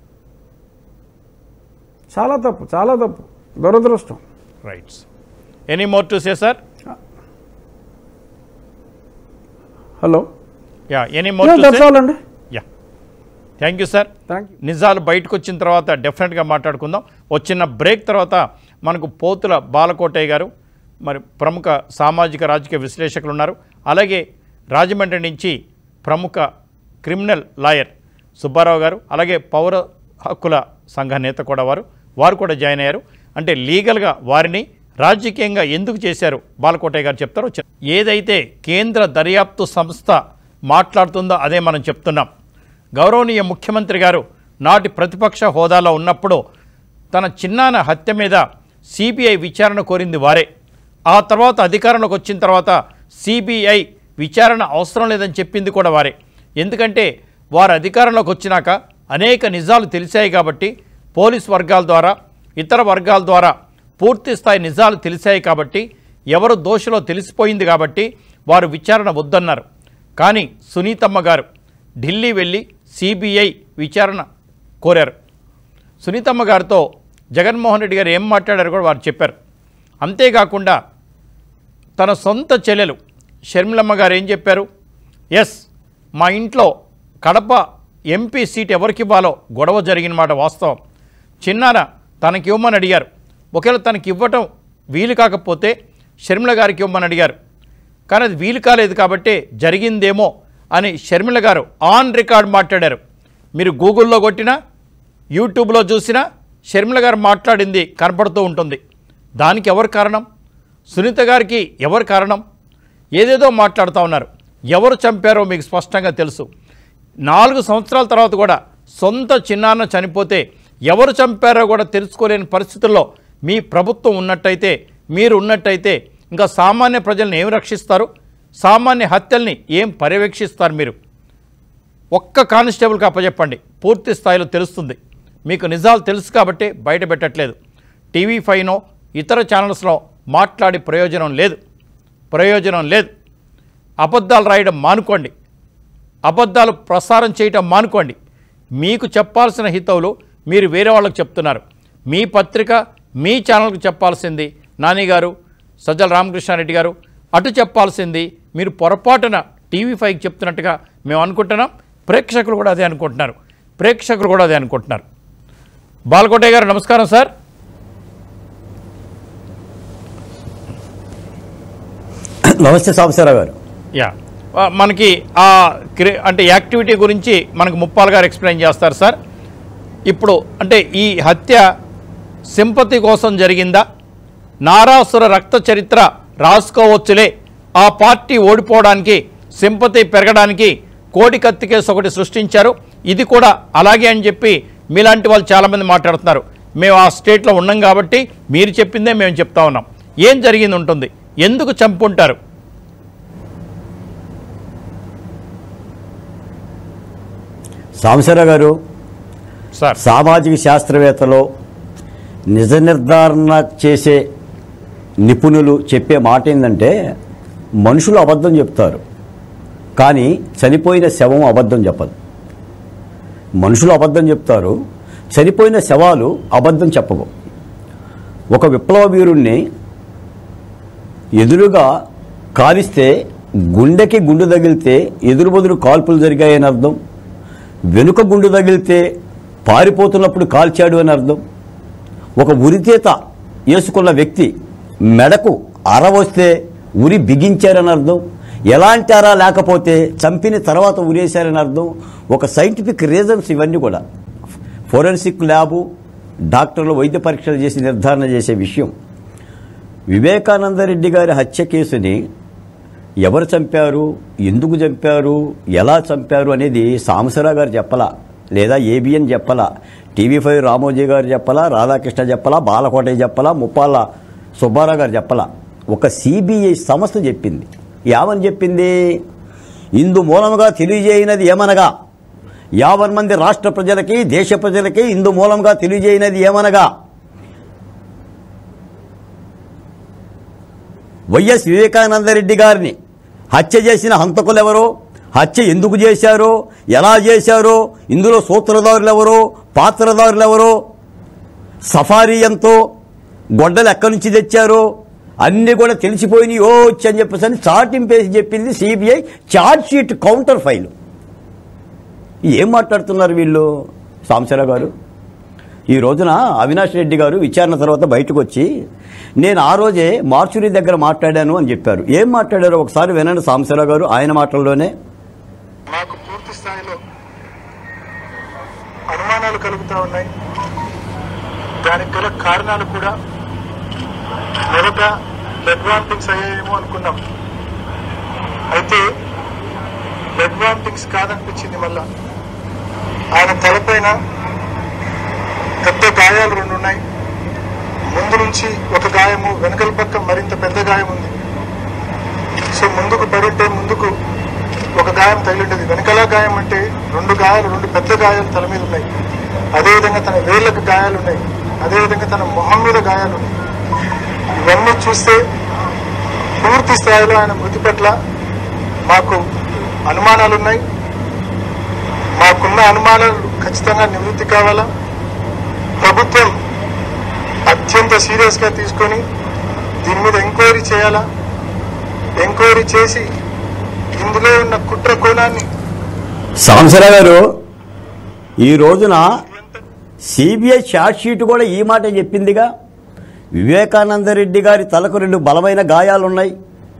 Speaker 2: చాలా తప్పు, చాలా తప్పు, దురదృష్టం.
Speaker 1: Rights. Any more to say sir?
Speaker 2: Hello,
Speaker 1: ya, any more to say? Ya, thank you sir.
Speaker 2: Thank you.
Speaker 1: నిజాలు బయటకు వచ్చిన తర్వాత డెఫినెట్గా మాట్లాడుకుందాం. వచ్చిన బ్రేక్ తర్వాత మనకు పోతుల బాలకోటయ్య గారు, మరి ప్రముఖ సామాజిక రాజకీయ విశ్లేషకులు ఉన్నారు. అలాగే రాజమండ్రి నుంచి ప్రముఖ క్రిమినల్ లాయర్ సుబ్బారావు గారు, అలాగే పౌర హక్కుల సంఘ నేత కూడా వారు వారు కూడా జాయిన్ అయ్యారు. అంటే లీగల్గా వారిని రాజకీయంగా ఎందుకు చేశారు బాలకోటయ్య గారు చెప్తారో. ఏదైతే కేంద్ర దర్యాప్తు సంస్థ మాట్లాడుతుందో అదే మనం చెప్తున్నాం. గౌరవనీయ ముఖ్యమంత్రి గారు నాటి ప్రతిపక్ష హోదాలో ఉన్నప్పుడు తన చిన్నాన్న హత్య మీద సిబిఐ విచారణ కోరింది వారే. ఆ తర్వాత అధికారంలోకి వచ్చిన తర్వాత సిబిఐ విచారణ అవసరం లేదని చెప్పింది కూడా వారే. ఎందుకంటే వారు అధికారంలోకి వచ్చినాక అనేక నిజాలు తెలిసాయి కాబట్టి, పోలీస్ వర్గాల ద్వారా ఇతర వర్గాల ద్వారా పూర్తి స్థాయి నిజాలు తెలిసాయి కాబట్టి, ఎవరు దోషులో తెలిసిపోయింది కాబట్టి వారు విచారణ వద్దన్నారు. కానీ సునీతమ్మ గారు ఢిల్లీ వెళ్ళి సిబిఐ విచారణ కోరారు. సునీతమ్మ గారితో జగన్మోహన్ రెడ్డి గారు ఏం మాట్లాడారు కూడా వారు చెప్పారు. అంతేకాకుండా తన సొంత చెల్లెలు షర్మిలమ్మ గారు ఏం చెప్పారు? ఎస్, మా ఇంట్లో కడప ఎంపీ సీట్ ఎవరికి ఇవ్వాలో గొడవ జరిగిన మాట వాస్తవం. చిన్నాన తనకి ఇవ్వమని అడిగారు. ఒకవేళ తనకి ఇవ్వటం వీలు కాకపోతే షర్మిల గారికి ఇవ్వమని అడిగారు. కానీ అది వీలు కాలేదు కాబట్టి జరిగిందేమో అని షర్మిల గారు ఆన్ రికార్డ్ మాట్లాడారు. మీరు గూగుల్లో కొట్టినా యూట్యూబ్లో చూసినా షర్మిల గారు మాట్లాడింది కనపడుతూ ఉంటుంది. దానికి ఎవరు కారణం? సునీత గారికి ఎవరు కారణం? ఏదేదో మాట్లాడుతూ ఉన్నారు. ఎవరు చంపారో మీకు స్పష్టంగా తెలుసు. నాలుగు సంవత్సరాల తర్వాత కూడా సొంత చిన్నాన్న చనిపోతే ఎవరు చంపారో కూడా తెలుసుకోలేని పరిస్థితుల్లో మీ ప్రభుత్వం ఉన్నట్టయితే, మీరు ఉన్నట్టయితే ఇంకా సామాన్య ప్రజల్ని ఏం రక్షిస్తారు? సామాన్య హత్యల్ని ఏం పర్యవేక్షిస్తారు? మీరు ఒక్క కానిస్టేబుల్కి అప్పచెప్పండి, పూర్తి స్థాయిలో తెలుస్తుంది. మీకు నిజాలు తెలుసు కాబట్టి బయట పెట్టట్లేదు. టీవీ ఫైవ్నో ఇతర ఛానల్స్లో మాట్లాడి ప్రయోజనం లేదు, ప్రయోజనం లేదు. అబద్ధాలు రాయడం మానుకోండి, అబద్ధాలు ప్రసారం చేయటం మానుకోండి. మీకు చెప్పాల్సిన హితవులు మీరు వేరే వాళ్ళకి చెప్తున్నారు. మీ పత్రిక, మీ ఛానల్కి చెప్పాల్సింది నాని గారు, సజ్జల రామకృష్ణారెడ్డి గారు, అటు చెప్పాల్సింది మీరు పొరపాటున టీవీ ఫైవ్కి చెప్తున్నట్టుగా మేము అనుకుంటున్నాం. ప్రేక్షకులు కూడా అదే అనుకుంటున్నారు, ప్రేక్షకులు కూడా అదే అనుకుంటున్నారు. బాలకోటయ్య గారు నమస్కారం సార్.
Speaker 3: నమస్తే సాంబశివరావు గారు.
Speaker 1: యా, మనకి ఆ అంటే యాక్టివిటీ గురించి మనకు ముప్పాల్ గారు ఎక్స్ప్లెయిన్ చేస్తారు సార్. ఇప్పుడు అంటే ఈ హత్య సింపతి కోసం జరిగిందా? నారాసుర రక్త చరిత్ర రాసుకోవచ్చులే, ఆ పార్టీ ఓడిపోవడానికి సింపతి పెరగడానికి కోడి కత్తి కేసు ఒకటి సృష్టించారు, ఇది కూడా అలాగే అని చెప్పి మీలాంటి వాళ్ళు చాలామంది మాట్లాడుతున్నారు. మేము ఆ స్టేట్లో ఉన్నాం కాబట్టి మీరు చెప్పిందే మేము చెప్తా ఉన్నాం. ఏం జరిగింది ఉంటుంది? ఎందుకు చంపుంటారు?
Speaker 3: సాంబశివరావు గారు,
Speaker 1: సార్
Speaker 3: సామాజిక శాస్త్రవేత్తలో నిజ నిర్ధారణ చేసే నిపుణులు చెప్పే మాట ఏంటంటే, మనుషులు అబద్ధం చెప్తారు కానీ చనిపోయిన శవం అబద్ధం చెప్పదు. మనుషులు అబద్ధం చెప్తారు, చనిపోయిన శవాలు అబద్ధం చెప్పవు. ఒక విప్లవ వీరుణ్ణి ఎదురుగా కాలిస్తే గుండెకి గుండు తగిలితే ఎదురు బదులు కాల్పులు జరిగాయని అర్థం, వెనుక గుండు తగిలితే పారిపోతున్నప్పుడు కాల్చాడు అని అర్థం. ఒక ఉరితీత వేసుకున్న వ్యక్తి మెడకు అర వస్తే ఉరి బిగించారని అర్థం. ఎలాంటి అర లేకపోతే చంపిన తర్వాత ఉరేశారని అర్థం. ఒక సైంటిఫిక్ రీజన్స్ ఇవన్నీ కూడా ఫోరెన్సిక్ ల్యాబు డాక్టర్లు వైద్య పరీక్షలు చేసి నిర్ధారణ చేసే విషయం. వివేకానందరెడ్డి గారి హత్య కేసుని ఎవరు చంపారు, ఎందుకు చంపారు, ఎలా చంపారు అనేది సాంబశివరావు గారు చెప్పలా, లేదా ఏబిఎన్ చెప్పలా, టీవీ ఫైవ్ రామోజీ గారు చెప్పలా, రాధాకృష్ణ చెప్పలా, బాలకోటయ్య చెప్పలా, ముప్పాల సుబ్బారావు గారు చెప్పలా. ఒక సిబిఐ సంస్థ చెప్పింది. ఏమని చెప్పింది? ఇందు మూలముగా తెలియజేయనది ఏమనగా, యావన్ మంది రాష్ట్ర ప్రజలకి దేశ ప్రజలకి ఇందు మూలంగా తెలియజేయనది ఏమనగా, వైఎస్ వివేకానందరెడ్డి గారిని హత్య చేసిన హంతకులు ఎవరో, హత్య ఎందుకు చేశారో, ఎలా చేశారో, ఇందులో సూత్రధారులు ఎవరో, పాత్రధారులు ఎవరో, సఫారీ ఎంతో, గొడ్డలు ఎక్కడి నుంచి తెచ్చారో అన్నీ కూడా తెలిసిపోయినాయి. ఓ వచ్చి అని చెప్పేసి అని చాటింపేసి చెప్పింది CBI charge sheet counter file. ఏం మాట్లాడుతున్నారు వీళ్ళు? సాంబశివరావు గారు, ఈ రోజున అవినాష్ రెడ్డి గారు విచారణ తర్వాత బయటకు వచ్చి నేను ఆ రోజే మార్చురీ దగ్గర మాట్లాడాను అని చెప్పారు. ఏం మాట్లాడారో ఒకసారి వినండి సాంబశివరావు గారు, ఆయన మాటల్లోనే.
Speaker 4: మాకు పూర్తి స్థాయిలో అనుమానాలు కలుగుతూ ఉన్నాయి. దానికి గల కారణాలు కూడా మొదట బ్లడ్ వామిటింగ్స్ అయ్యాయేమో అనుకున్నాం. అయితే బ్లడ్ వామిటింగ్స్ కాదనిపించింది. మళ్ళా ఆయన తలపైన పెద్ద గాయాలు రెండు ఉన్నాయి. ముందు నుంచి ఒక గాయము, వెనకల పక్క మరింత పెద్ద గాయం ఉంది. సో ముందుకు పడుంటే ముందుకు ఒక గాయం తగిలిండేది, వెనకల గాయం అంటే రెండు గాయాలు, రెండు పెద్ద గాయాలు తల మీద ఉన్నాయి. అదేవిధంగా తన వేళ్లకు గాయాలు ఉన్నాయి, అదేవిధంగా తన మొహం మీద గాయాలు ఉన్నాయి. ఇవన్నీ చూస్తే పూర్తి స్థాయిలో ఆయన మృతి పట్ల మాకు అనుమానాలున్నాయి. మాకున్న అనుమానాలు ఖచ్చితంగా నివృత్తి కావాలా. ప్రభుత్వం అత్యంత సీరియస్గా తీసుకొని దీని మీద ఎంక్వైరీ చేయాలా. ఎంక్వైరీ చేసి ఇందులో ఉన్న కుట్ర కోణాన్ని.
Speaker 3: సాంబశివరావు గారు, ఈ రోజున సిబిఐ ఛార్జ్ షీట్ కూడా ఈ మాట చెప్పిందిగా, వివేకానంద రెడ్డి గారి తలకు రెండు బలమైన గాయాలున్నాయి,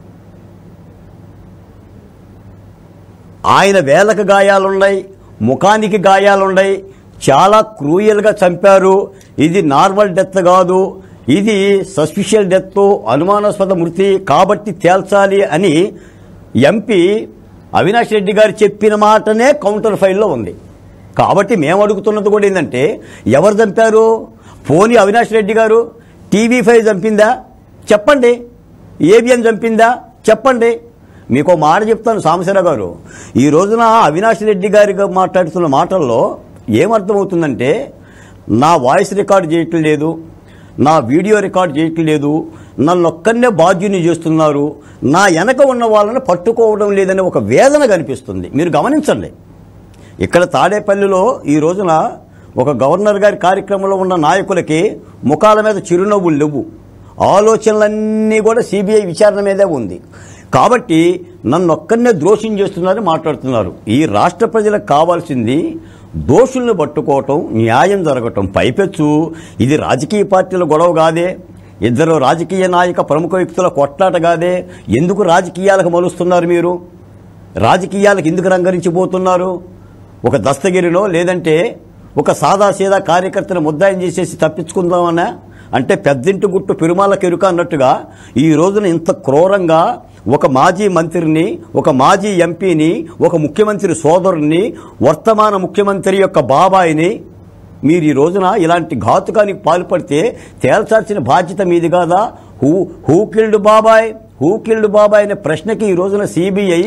Speaker 3: ఆయన వేలకు గాయాలున్నాయి, ముఖానికి గాయాలున్నాయి, చాలా క్రూయల్గా చంపారు, ఇది నార్మల్ డెత్ కాదు, ఇది సస్పిషియల్ డెత్, అనుమానాస్పద మృతి కాబట్టి తేల్చాలి అని ఎంపీ అవినాష్ రెడ్డి గారు చెప్పిన మాటనే కౌంటర్ ఫైల్లో ఉంది. కాబట్టి మేము అడుగుతున్నది కూడా ఏంటంటే, ఎవరు చంపారు? పోనీ అవినాష్ రెడ్డి గారు టీవీ ఫైవ్ చంపిందా చెప్పండి, ఏబిఎన్ చంపిందా చెప్పండి. మీకు మాట చెప్తాను సాంబశివరావు గారు, ఈ రోజున అవినాష్ రెడ్డి గారి మాట్లాడుతున్న మాటల్లో ఏమర్థమవుతుందంటే, నా వాయిస్ రికార్డు చేయటం లేదు, నా వీడియో రికార్డు చేయటం లేదు, నన్ను ఒక్కనే బాధ్యుని చేస్తున్నారు, నా వెనక ఉన్న వాళ్ళని పట్టుకోవడం లేదనే ఒక వేదన కనిపిస్తుంది. మీరు గమనించండి, ఇక్కడ తాడేపల్లిలో ఈ రోజున ఒక గవర్నర్ గారి కార్యక్రమంలో ఉన్న నాయకులకి ముఖాల మీద చిరునవ్వులు లేవు, ఆలోచనలన్నీ కూడా సిబిఐ విచారణ మీదే ఉంది. కాబట్టి నన్ను ఒక్కనే ద్రోషం చేస్తున్నారని మాట్లాడుతున్నారు. ఈ రాష్ట్ర ప్రజలకు కావాల్సింది దోషుల్ని పట్టుకోవటం, న్యాయం జరగటం. పైపెచ్చు ఇది రాజకీయ పార్టీల గొడవ కాదే, ఇద్దరు రాజకీయ నాయక ప్రముఖ వ్యక్తుల కొట్లాట కాదే. ఎందుకు రాజకీయాలకు మలుస్తున్నారు మీరు? రాజకీయాలకు ఎందుకు రంగరించిపోతున్నారు? ఒక దస్తగిరిలో లేదంటే ఒక సాదాసీదా కార్యకర్తను ముద్దాయం చేసేసి తప్పించుకుందామన్నా అంటే పెద్దింటి గుట్టు పెరుమాల కెరుక అన్నట్టుగా ఈ రోజున ఇంత క్రూరంగా ఒక మాజీ మంత్రిని, ఒక మాజీ ఎంపీని, ఒక ముఖ్యమంత్రి సోదరుని, వర్తమాన ముఖ్యమంత్రి యొక్క బాబాయిని మీరు ఈ రోజున ఇలాంటి ఘాతుకానికి పాల్పడితే తేల్చాల్సిన బాధ్యత మీది కాదా? హూ హూ కిల్డ్ బాబాయ్, హూ కిల్డ్ బాబాయ్ అనే ప్రశ్నకి ఈ రోజున సిబిఐ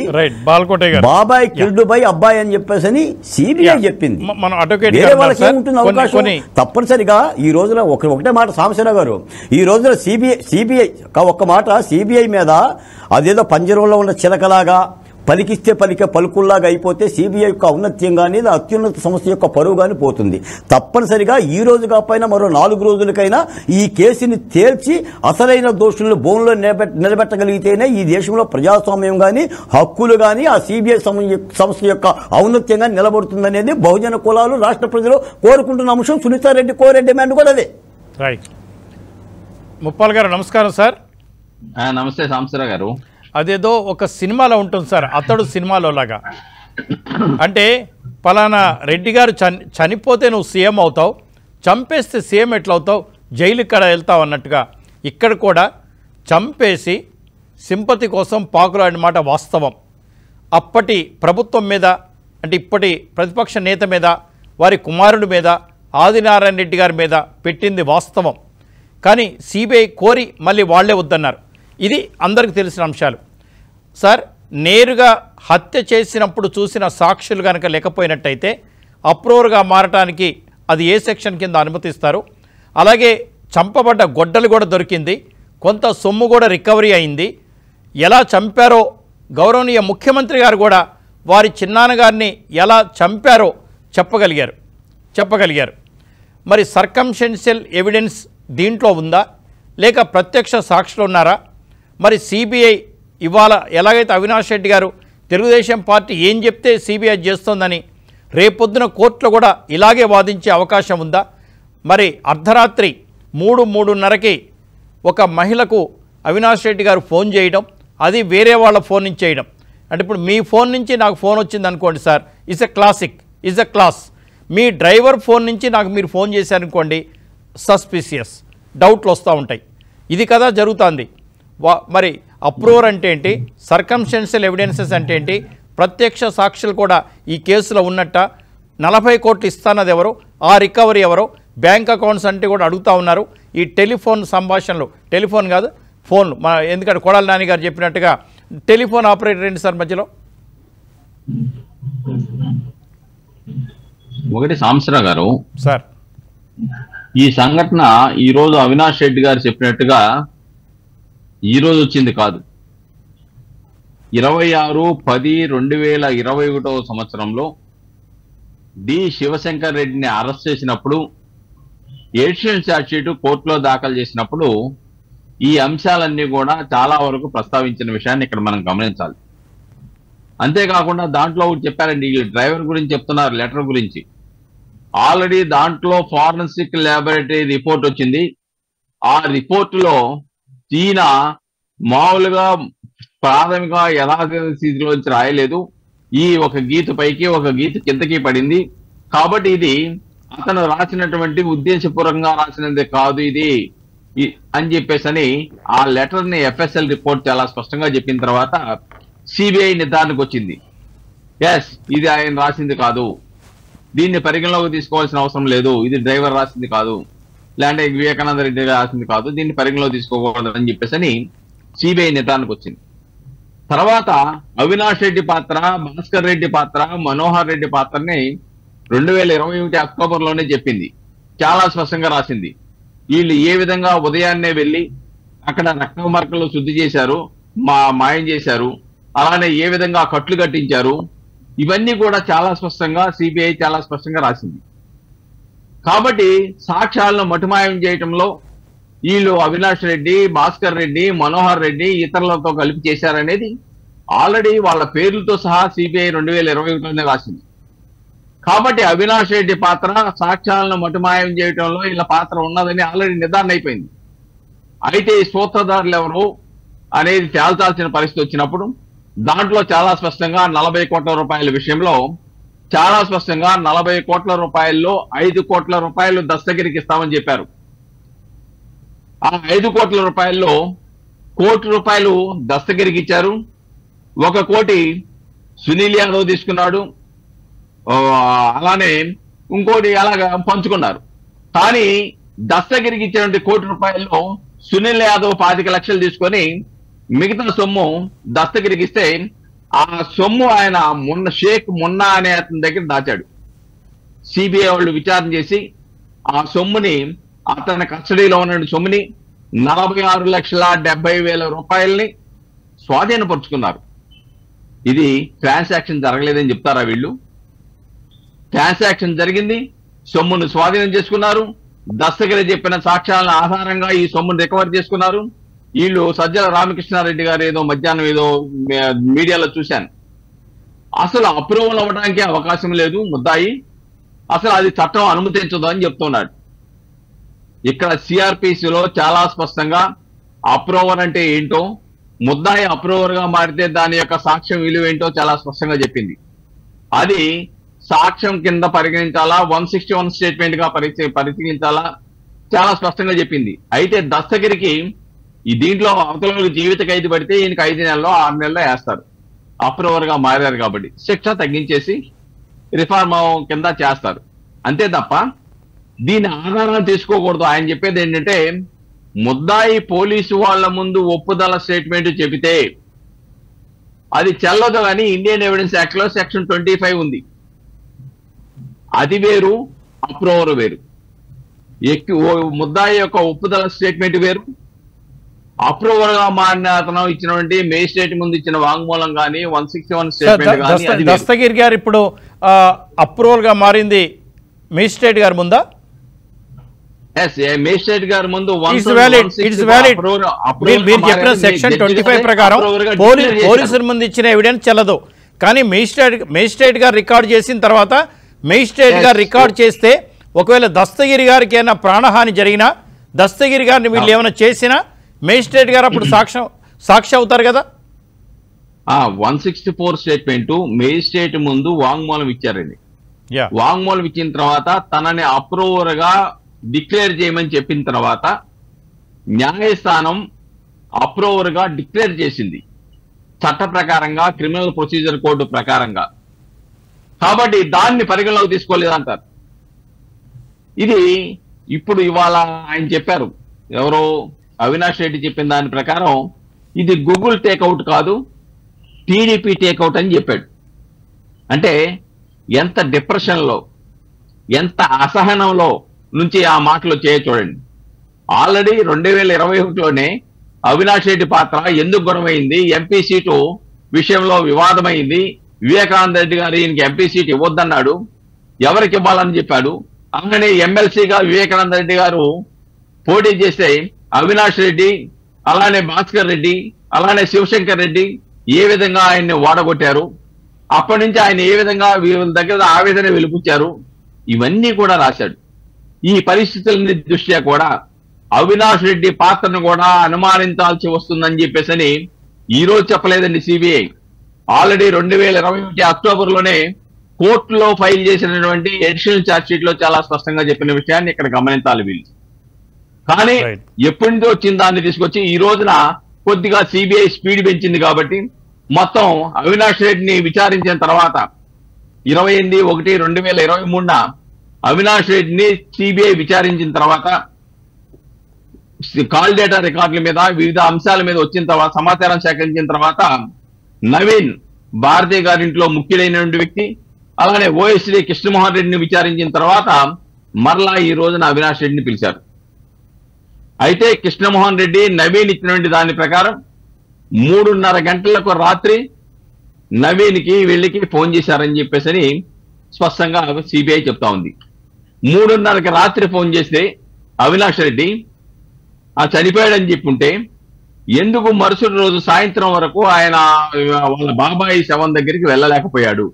Speaker 3: బాబాయ్ కిల్డ్ బై అబ్బాయి అని చెప్పేసి అని సిబిఐ చెప్పింది. వేరే వాళ్ళకి ఏముంటుంది అవకాశం? తప్పనిసరిగా ఈ రోజున ఒక ఒకటే మాట సాంబశివరావు గారు, ఈ రోజున సిబిఐ సిబిఐ ఒక్క మాట సిబిఐ మీద అదేదో పంజరంలో ఉన్న చిలకలాగా పలికిస్తే పలికే పలుకుల్లాగా అయిపోతే సిబిఐ యొక్క ఔన్నత్యం కానీ అత్యున్నత సంస్థ యొక్క పరువు కానీ పోతుంది. తప్పనిసరిగా ఈ రోజు కాకపోయినా మరో నాలుగు రోజులకైనా ఈ కేసుని తేల్చి అసలైన దోషులను బోన్లో నిలబెట్టగలిగితేనే ఈ దేశంలో ప్రజాస్వామ్యం కానీ హక్కులు కానీ ఆ సిబిఐ సంస్థ యొక్క ఔన్నత్యం కానీ నిలబడుతుందనేది బహుజన కులాలు రాష్ట్ర ప్రజలు కోరుకుంటున్న అంశం. సునీతారెడ్డి కోరే డిమాండ్ కూడా అదే.
Speaker 1: రైట్. ముప్పాల్ గారు నమస్కారం సార్.
Speaker 5: నమస్తే సాంబశివరావు గారు.
Speaker 1: అదేదో ఒక సినిమాలో ఉంటుంది సార్, అతడు సినిమాలో లాగా. అంటే పలానా రెడ్డి గారు చని చనిపోతే నువ్వు సీఎం అవుతావు, చంపేస్తే సీఎం ఎట్లా అవుతావు, జైలు కడ వెళ్తావు అన్నట్టుగా ఇక్కడ కూడా చంపేసి సింపతి కోసం పాకులాడిన మాట వాస్తవం. అప్పటి ప్రభుత్వం మీద అంటే ఇప్పటి ప్రతిపక్ష నేత మీద, వారి కుమారుడి మీద, ఆదినారాయణ రెడ్డి గారి మీద పెట్టింది వాస్తవం. కానీ సిబిఐ కోరి మళ్ళీ వాళ్లే వద్దన్నారు. ఇది అందరికీ తెలిసిన అంశాలు సార్. నేరుగా హత్య చేసినప్పుడు చూసిన సాక్షులు కనుక లేకపోయినట్టయితే అప్రూవర్గా మారటానికి అది ఏ సెక్షన్ కింద అనుమతిస్తారు? అలాగే చంపబడ్డ గొడ్డలు కూడా దొరికింది, కొంత సొమ్ము కూడా రికవరీ అయింది. ఎలా చంపారో గౌరవనీయ ముఖ్యమంత్రి గారు కూడా వారి చిన్నాన్నగారిని ఎలా చంపారో చెప్పగలిగారు చెప్పగలిగారు మరి సర్కంస్టెన్షియల్ ఎవిడెన్స్ దీంట్లో ఉందా, లేక ప్రత్యక్ష సాక్షులు ఉన్నారా? మరి సిబిఐ ఇవాళ ఎలాగైతే అవినాష్ రెడ్డి గారు తెలుగుదేశం పార్టీ ఏం చెప్తే సిబిఐ చేస్తోందని రేపొద్దున కోర్టులో కూడా ఇలాగే వాదించే అవకాశం ఉందా? మరి అర్ధరాత్రి మూడు మూడున్నరకి ఒక మహిళకు అవినాష్ రెడ్డి గారు ఫోన్ చేయడం, అది వేరే వాళ్ళ ఫోన్ నుంచి చేయడం. అంటే ఇప్పుడు మీ ఫోన్ నుంచి నాకు ఫోన్ వచ్చింది అనుకోండి sir, is a classic, is a class. మీ డ్రైవర్ ఫోన్ నుంచి నాకు మీరు ఫోన్ చేశారనుకోండి, సస్పిషియస్, డౌట్లు వస్తూ ఉంటాయి. ఇది కదా జరుగుతుంది. వా మరి అప్రూవర్ అంటే ఏంటి, సర్కంస్టెన్షియల్ ఎవిడెన్సెస్ అంటే ఏంటి, ప్రత్యక్ష సాక్షులు కూడా ఈ కేసులో ఉన్నట్ట, నలభై కోట్లు ఇస్తానది ఎవరు, ఆ రికవరీ ఎవరు, బ్యాంక్ అకౌంట్స్ అంటే కూడా అడుగుతూ ఉన్నారు. ఈ టెలిఫోన్ సంభాషణలు, టెలిఫోన్ కాదు ఫోన్లు, మన ఎందుకంటే కొడాలి నాని గారు చెప్పినట్టుగా టెలిఫోన్ ఆపరేటర్ ఏంటి సార్ మధ్యలో?
Speaker 5: ఒకటి సాంబశివరావు గారు
Speaker 1: సార్,
Speaker 5: ఈ సంఘటన ఈరోజు అవినాష్ రెడ్డి గారు చెప్పినట్టుగా ఈరోజు వచ్చింది కాదు. ఇరవై ఆరు పది రెండు వేల ఇరవై ఒకటవ సంవత్సరంలో డి శివశంకర్ రెడ్డిని అరెస్ట్ చేసినప్పుడు, ఎడిషనల్ ఛార్జ్షీట్ కోర్టులో దాఖలు చేసినప్పుడు ఈ అంశాలన్నీ కూడా చాలా వరకు ప్రస్తావించిన విషయాన్ని ఇక్కడ మనం గమనించాలి. అంతేకాకుండా దాంట్లో ఒకటి చెప్పారండి, ఈ డ్రైవర్ గురించి చెప్తున్నారు, లెటర్ గురించి. ఆల్రెడీ దాంట్లో ఫారెన్సిక్ ల్యాబొరేటరీ రిపోర్ట్ వచ్చింది. ఆ రిపోర్టులో ఈయన మామూలుగా ప్రాథమిక యథాతథ స్థితిలోంచి రాయలేదు. ఈ ఒక గీత పైకి ఒక గీత కిందకి పడింది. కాబట్టి ఇది అతను రాసినటువంటి ఉద్దేశపూర్వకంగా రాసినది కాదు ఇది అని చెప్పేసి అని ఆ లెటర్ ని ఎఫ్ఎస్ఎల్ రిపోర్ట్ చాలా స్పష్టంగా చెప్పిన తర్వాత సిబిఐ నిర్ధారణకు వచ్చింది. ఎస్, ఇది ఆయన రాసింది కాదు, దీన్ని పరిగణలోకి తీసుకోవాల్సిన అవసరం లేదు, ఇది డ్రైవర్ రాసింది కాదు, లేదంటే వివేకానంద రెడ్డి రాసింది కాదు, దీన్ని పరిగణలోకి తీసుకోకూడదు అని చెప్పేసి అని సిబిఐ నిర్ధారణకు వచ్చింది. తర్వాత అవినాష్ రెడ్డి పాత్ర, భాస్కర్ రెడ్డి పాత్ర, మనోహర్ రెడ్డి పాత్రని రెండు వేల ఇరవై ఒకటి అక్టోబర్ లోనే చెప్పింది. చాలా స్పష్టంగా రాసింది. వీళ్ళు ఏ విధంగా ఉదయాన్నే వెళ్ళి అక్కడ రక్త మార్కలు శుద్ధి చేశారు, మా మాయం చేశారు, అలానే ఏ విధంగా కట్లు కట్టించారు, ఇవన్నీ కూడా చాలా స్పష్టంగా సిబిఐ చాలా స్పష్టంగా రాసింది. కాబట్టి సాక్ష్యాలను మటుమాయం చేయటంలో వీళ్ళు అవినాష్ రెడ్డి, భాస్కర్ రెడ్డి, మనోహర్ రెడ్డి ఇతరులతో కలిపి చేశారనేది ఆల్రెడీ వాళ్ళ పేర్లతో సహా సిబిఐ రెండు వేల ఇరవై ఒకటిలోనే రాసింది. కాబట్టి అవినాష్ రెడ్డి పాత్ర సాక్ష్యాలను మటుమాయం చేయటంలో వీళ్ళ పాత్ర ఉన్నదని ఆల్రెడీ నిర్ధారణ అయిపోయింది. అయితే ఈ సూత్రధారులు ఎవరు అనేది తేల్చాల్సిన పరిస్థితి వచ్చినప్పుడు దాంట్లో చాలా స్పష్టంగా నలభై కోట్ల రూపాయల విషయంలో చాలా స్పష్టంగా నలభై కోట్ల రూపాయల్లో ఐదు కోట్ల రూపాయలు దస్తగిరికి ఇస్తామని చెప్పారు. ఆ ఐదు కోట్ల రూపాయల్లో కోటి రూపాయలు దస్తగిరికి ఇచ్చారు, ఒక కోటి సునీల్ యాదవ్ తీసుకున్నాడు, అలానే ఇంకోటి అలాగా పంచుకున్నారు. కానీ దస్తగిరికి ఇచ్చినటువంటి కోటి రూపాయల్లో సునీల్ యాదవ్ పాతిక లక్షలు తీసుకొని మిగతా సొమ్ము దస్తగిరికి ఇస్తే ఆ సొమ్ము ఆయన మొన్న షేక్ మొన్నా అనే అతని దగ్గర దాచాడు. సిబిఐ వాళ్ళు విచారణ చేసి ఆ సొమ్ముని అతని కస్టడీలో ఉన్న సొమ్ముని నలభై ఆరు లక్షల డెబ్బై వేల రూపాయల్ని స్వాధీనపరుచుకున్నారు. ఇది ట్రాన్సాక్షన్ జరగలేదని చెప్తారా వీళ్ళు? ట్రాన్సాక్షన్ జరిగింది, సొమ్మును స్వాధీనం చేసుకున్నారు, దస్తగిరి చెప్పిన సాక్ష్యాలను ఆధారంగా ఈ సొమ్మును రికవర్ చేసుకున్నారు. వీళ్ళు సజ్జల రామకృష్ణారెడ్డి గారు ఏదో మధ్యాహ్నం ఏదో మీడియాలో చూశాను, అసలు అప్రూవల్ అవ్వడానికి అవకాశం లేదు ముద్దాయి, అసలు అది చట్టం అనుమతించదు అని చెప్తున్నాడు. ఇక్కడ సిఆర్పిసిలో చాలా స్పష్టంగా అప్రూవర్ అంటే ఏంటో, ముద్దాయి అప్రూవర్ గా మారితే దాని యొక్క సాక్ష్యం విలువ ఏంటో చాలా స్పష్టంగా చెప్పింది. అది సాక్ష్యం కింద పరిగణించాలా, వన్ సిక్స్టీ వన్ స్టేట్మెంట్ గా పరిచ పరిశీలించాలా చాలా స్పష్టంగా చెప్పింది. అయితే దస్తగిరికి ఈ దీంట్లో అవతల జీవిత ఖైదు పడితే ఈయనకి ఐదు నెలల్లో ఆరు నెలల్లో వేస్తారు. అప్రూవర్ గా మారారు కాబట్టి శిక్ష తగ్గించేసి రిఫార్మ్ కింద చేస్తారు, అంతే తప్ప దీని ఆధారాలు తీసుకోకూడదు. ఆయన చెప్పేది ఏంటంటే ముద్దాయి పోలీసు వాళ్ళ ముందు ఒప్పుదల స్టేట్మెంట్ చెబితే అది చెల్లదు కానీ ఇండియన్ ఎవిడెన్స్ యాక్ట్ లో సెక్షన్ ట్వంటీ ఫైవ్ ఉంది, అది వేరు, అప్రూవర్ వేరు. ఎక్కి ముద్దాయి యొక్క ఒప్పుదల స్టేట్మెంట్ వేరు, అప్రూవర్ గా మారిన అతను ఇచ్చినటువంటి మేజిస్ట్రేట్ ముందు ఇచ్చిన వాంగ్మూలం కానీ వన్ సిక్స్టీ వన్ స్టేట్మెంట్ కానీ
Speaker 1: దస్తగిరి గారు ఇప్పుడు అప్రూవల్ గా మారింది మేజిస్ట్రేట్ గారి ముందా?
Speaker 5: మేజిస్ట్రేట్ గారి ముందు
Speaker 1: మీరు చెప్పిన సెక్షన్ ట్వంటీ ఫైవ్ ప్రకారం పోలీసుల ముందు ఇచ్చిన ఎవిడెన్స్ చెల్లదు, కానీ మేజిస్ట్రేట్ మేజిస్ట్రేట్ గారు రికార్డ్ చేసిన తర్వాత మేజిస్ట్రేట్ గారు రికార్డ్ చేస్తే ఒకవేళ దస్తగిరి గారికి ఏమైనా ప్రాణహాని జరిగినా, దస్తగిరి గారిని వీళ్ళు ఏమైనా చేసినా మేజిస్ట్రేట్ గారు అప్పుడు సాక్ష్యం సాక్షి అవుతారు కదా.
Speaker 5: One sixty four statement magistrate ముందు వాంగ్మూలం ఇచ్చారండి. వాంగ్మూలం ఇచ్చిన తర్వాత తనని అప్రూవర్ గా డిక్లేర్ చేయమని చెప్పిన తర్వాత న్యాయస్థానం అప్రూవర్ గా డిక్లేర్ చేసింది చట్ట ప్రకారంగా, క్రిమినల్ ప్రొసీజర్ కోడ్ ప్రకారంగా. కాబట్టి దాన్ని పరిగణలోకి తీసుకోలేదంటారు. ఇది ఇప్పుడు ఇవాళ ఆయన చెప్పారు, ఎవరో అవినాష్ రెడ్డి చెప్పిన దాని ప్రకారం ఇది గూగుల్ టేక్అవుట్ కాదు, టీడీపీ టేక్అవుట్ అని చెప్పాడు. అంటే ఎంత డిప్రెషన్లో, ఎంత అసహనంలో నుంచి ఆ మాటలు చేయ చూడండి. ఆల్రెడీ రెండు వేల ఇరవై ఒకటిలోనే అవినాష్ రెడ్డి పాత్ర ఎందుకు గొడవైంది, ఎంపీ సీటు విషయంలో వివాదమైంది, వివేకానంద రెడ్డి గారు ఈయనకి ఎంపీ సీట్ ఇవ్వద్దన్నాడు, ఎవరికి ఇవ్వాలని చెప్పాడు. అలానే ఎమ్మెల్సీగా వివేకానంద రెడ్డి గారు పోటీ చేస్తే అవినాష్ రెడ్డి, అలానే భాస్కర్ రెడ్డి, అలానే శివశంకర్ రెడ్డి ఏ విధంగా ఆయన్ని ఓడగొట్టారు, అప్పటి నుంచి ఆయన ఏ విధంగా వీళ్ళ దగ్గర ఆవేదన వెలిపించారు, ఇవన్నీ కూడా రాశాడు. ఈ పరిస్థితుల దృష్ట్యా కూడా అవినాష్ రెడ్డి పాత్రను కూడా అనుమానించాల్సి వస్తుందని చెప్పేసి ఈ రోజు చెప్పలేదండి సిబిఐ. ఆల్రెడీ రెండు వేల ఇరవై ఒకటి అక్టోబర్ లోనే కోర్టులో ఫైల్ చేసినటువంటి ఎడిషనల్ ఛార్జ్ షీట్ లో చాలా స్పష్టంగా చెప్పిన విషయాన్ని ఇక్కడ గమనించాలి వీళ్ళు. కానీ ఎప్పటితో వచ్చిన దాన్ని తీసుకొచ్చి ఈ రోజున కొద్దిగా సిబిఐ స్పీడ్ పెంచింది కాబట్టి మొత్తం అవినాష్ రెడ్డిని విచారించిన తర్వాత ఇరవై ఎనిమిది ఒకటి రెండు వేల ఇరవై మూడున అవినాష్ రెడ్డిని సిబిఐ విచారించిన తర్వాత కాల్ డేటా రికార్డుల మీద వివిధ అంశాల మీద వచ్చిన తర్వాత సమాచారం సేకరించిన తర్వాత నవీన్ భారతి గారింట్లో ముఖ్యుడైనటువంటి వ్యక్తి, అలానే ఓఎస్డీ కృష్ణమోహన్ రెడ్డిని విచారించిన తర్వాత మరలా ఈ రోజున అవినాష్ రెడ్డిని పిలిచారు. అయితే కృష్ణమోహన్ రెడ్డి నవీన్ ఇచ్చినటువంటి దాని ప్రకారం మూడున్నర గంటలకు రాత్రి నవీన్ కి వీళ్ళకి ఫోన్ చేశారని చెప్పేసి స్పష్టంగా సిబిఐ చెప్తా ఉంది. మూడున్నరకి రాత్రి ఫోన్ చేస్తే అవినాష్ రెడ్డి ఆ చనిపోయాడని చెప్పుంటే ఎందుకు మరుసటి రోజు సాయంత్రం వరకు ఆయన వాళ్ళ బాబాయి శవం దగ్గరికి వెళ్ళలేకపోయాడు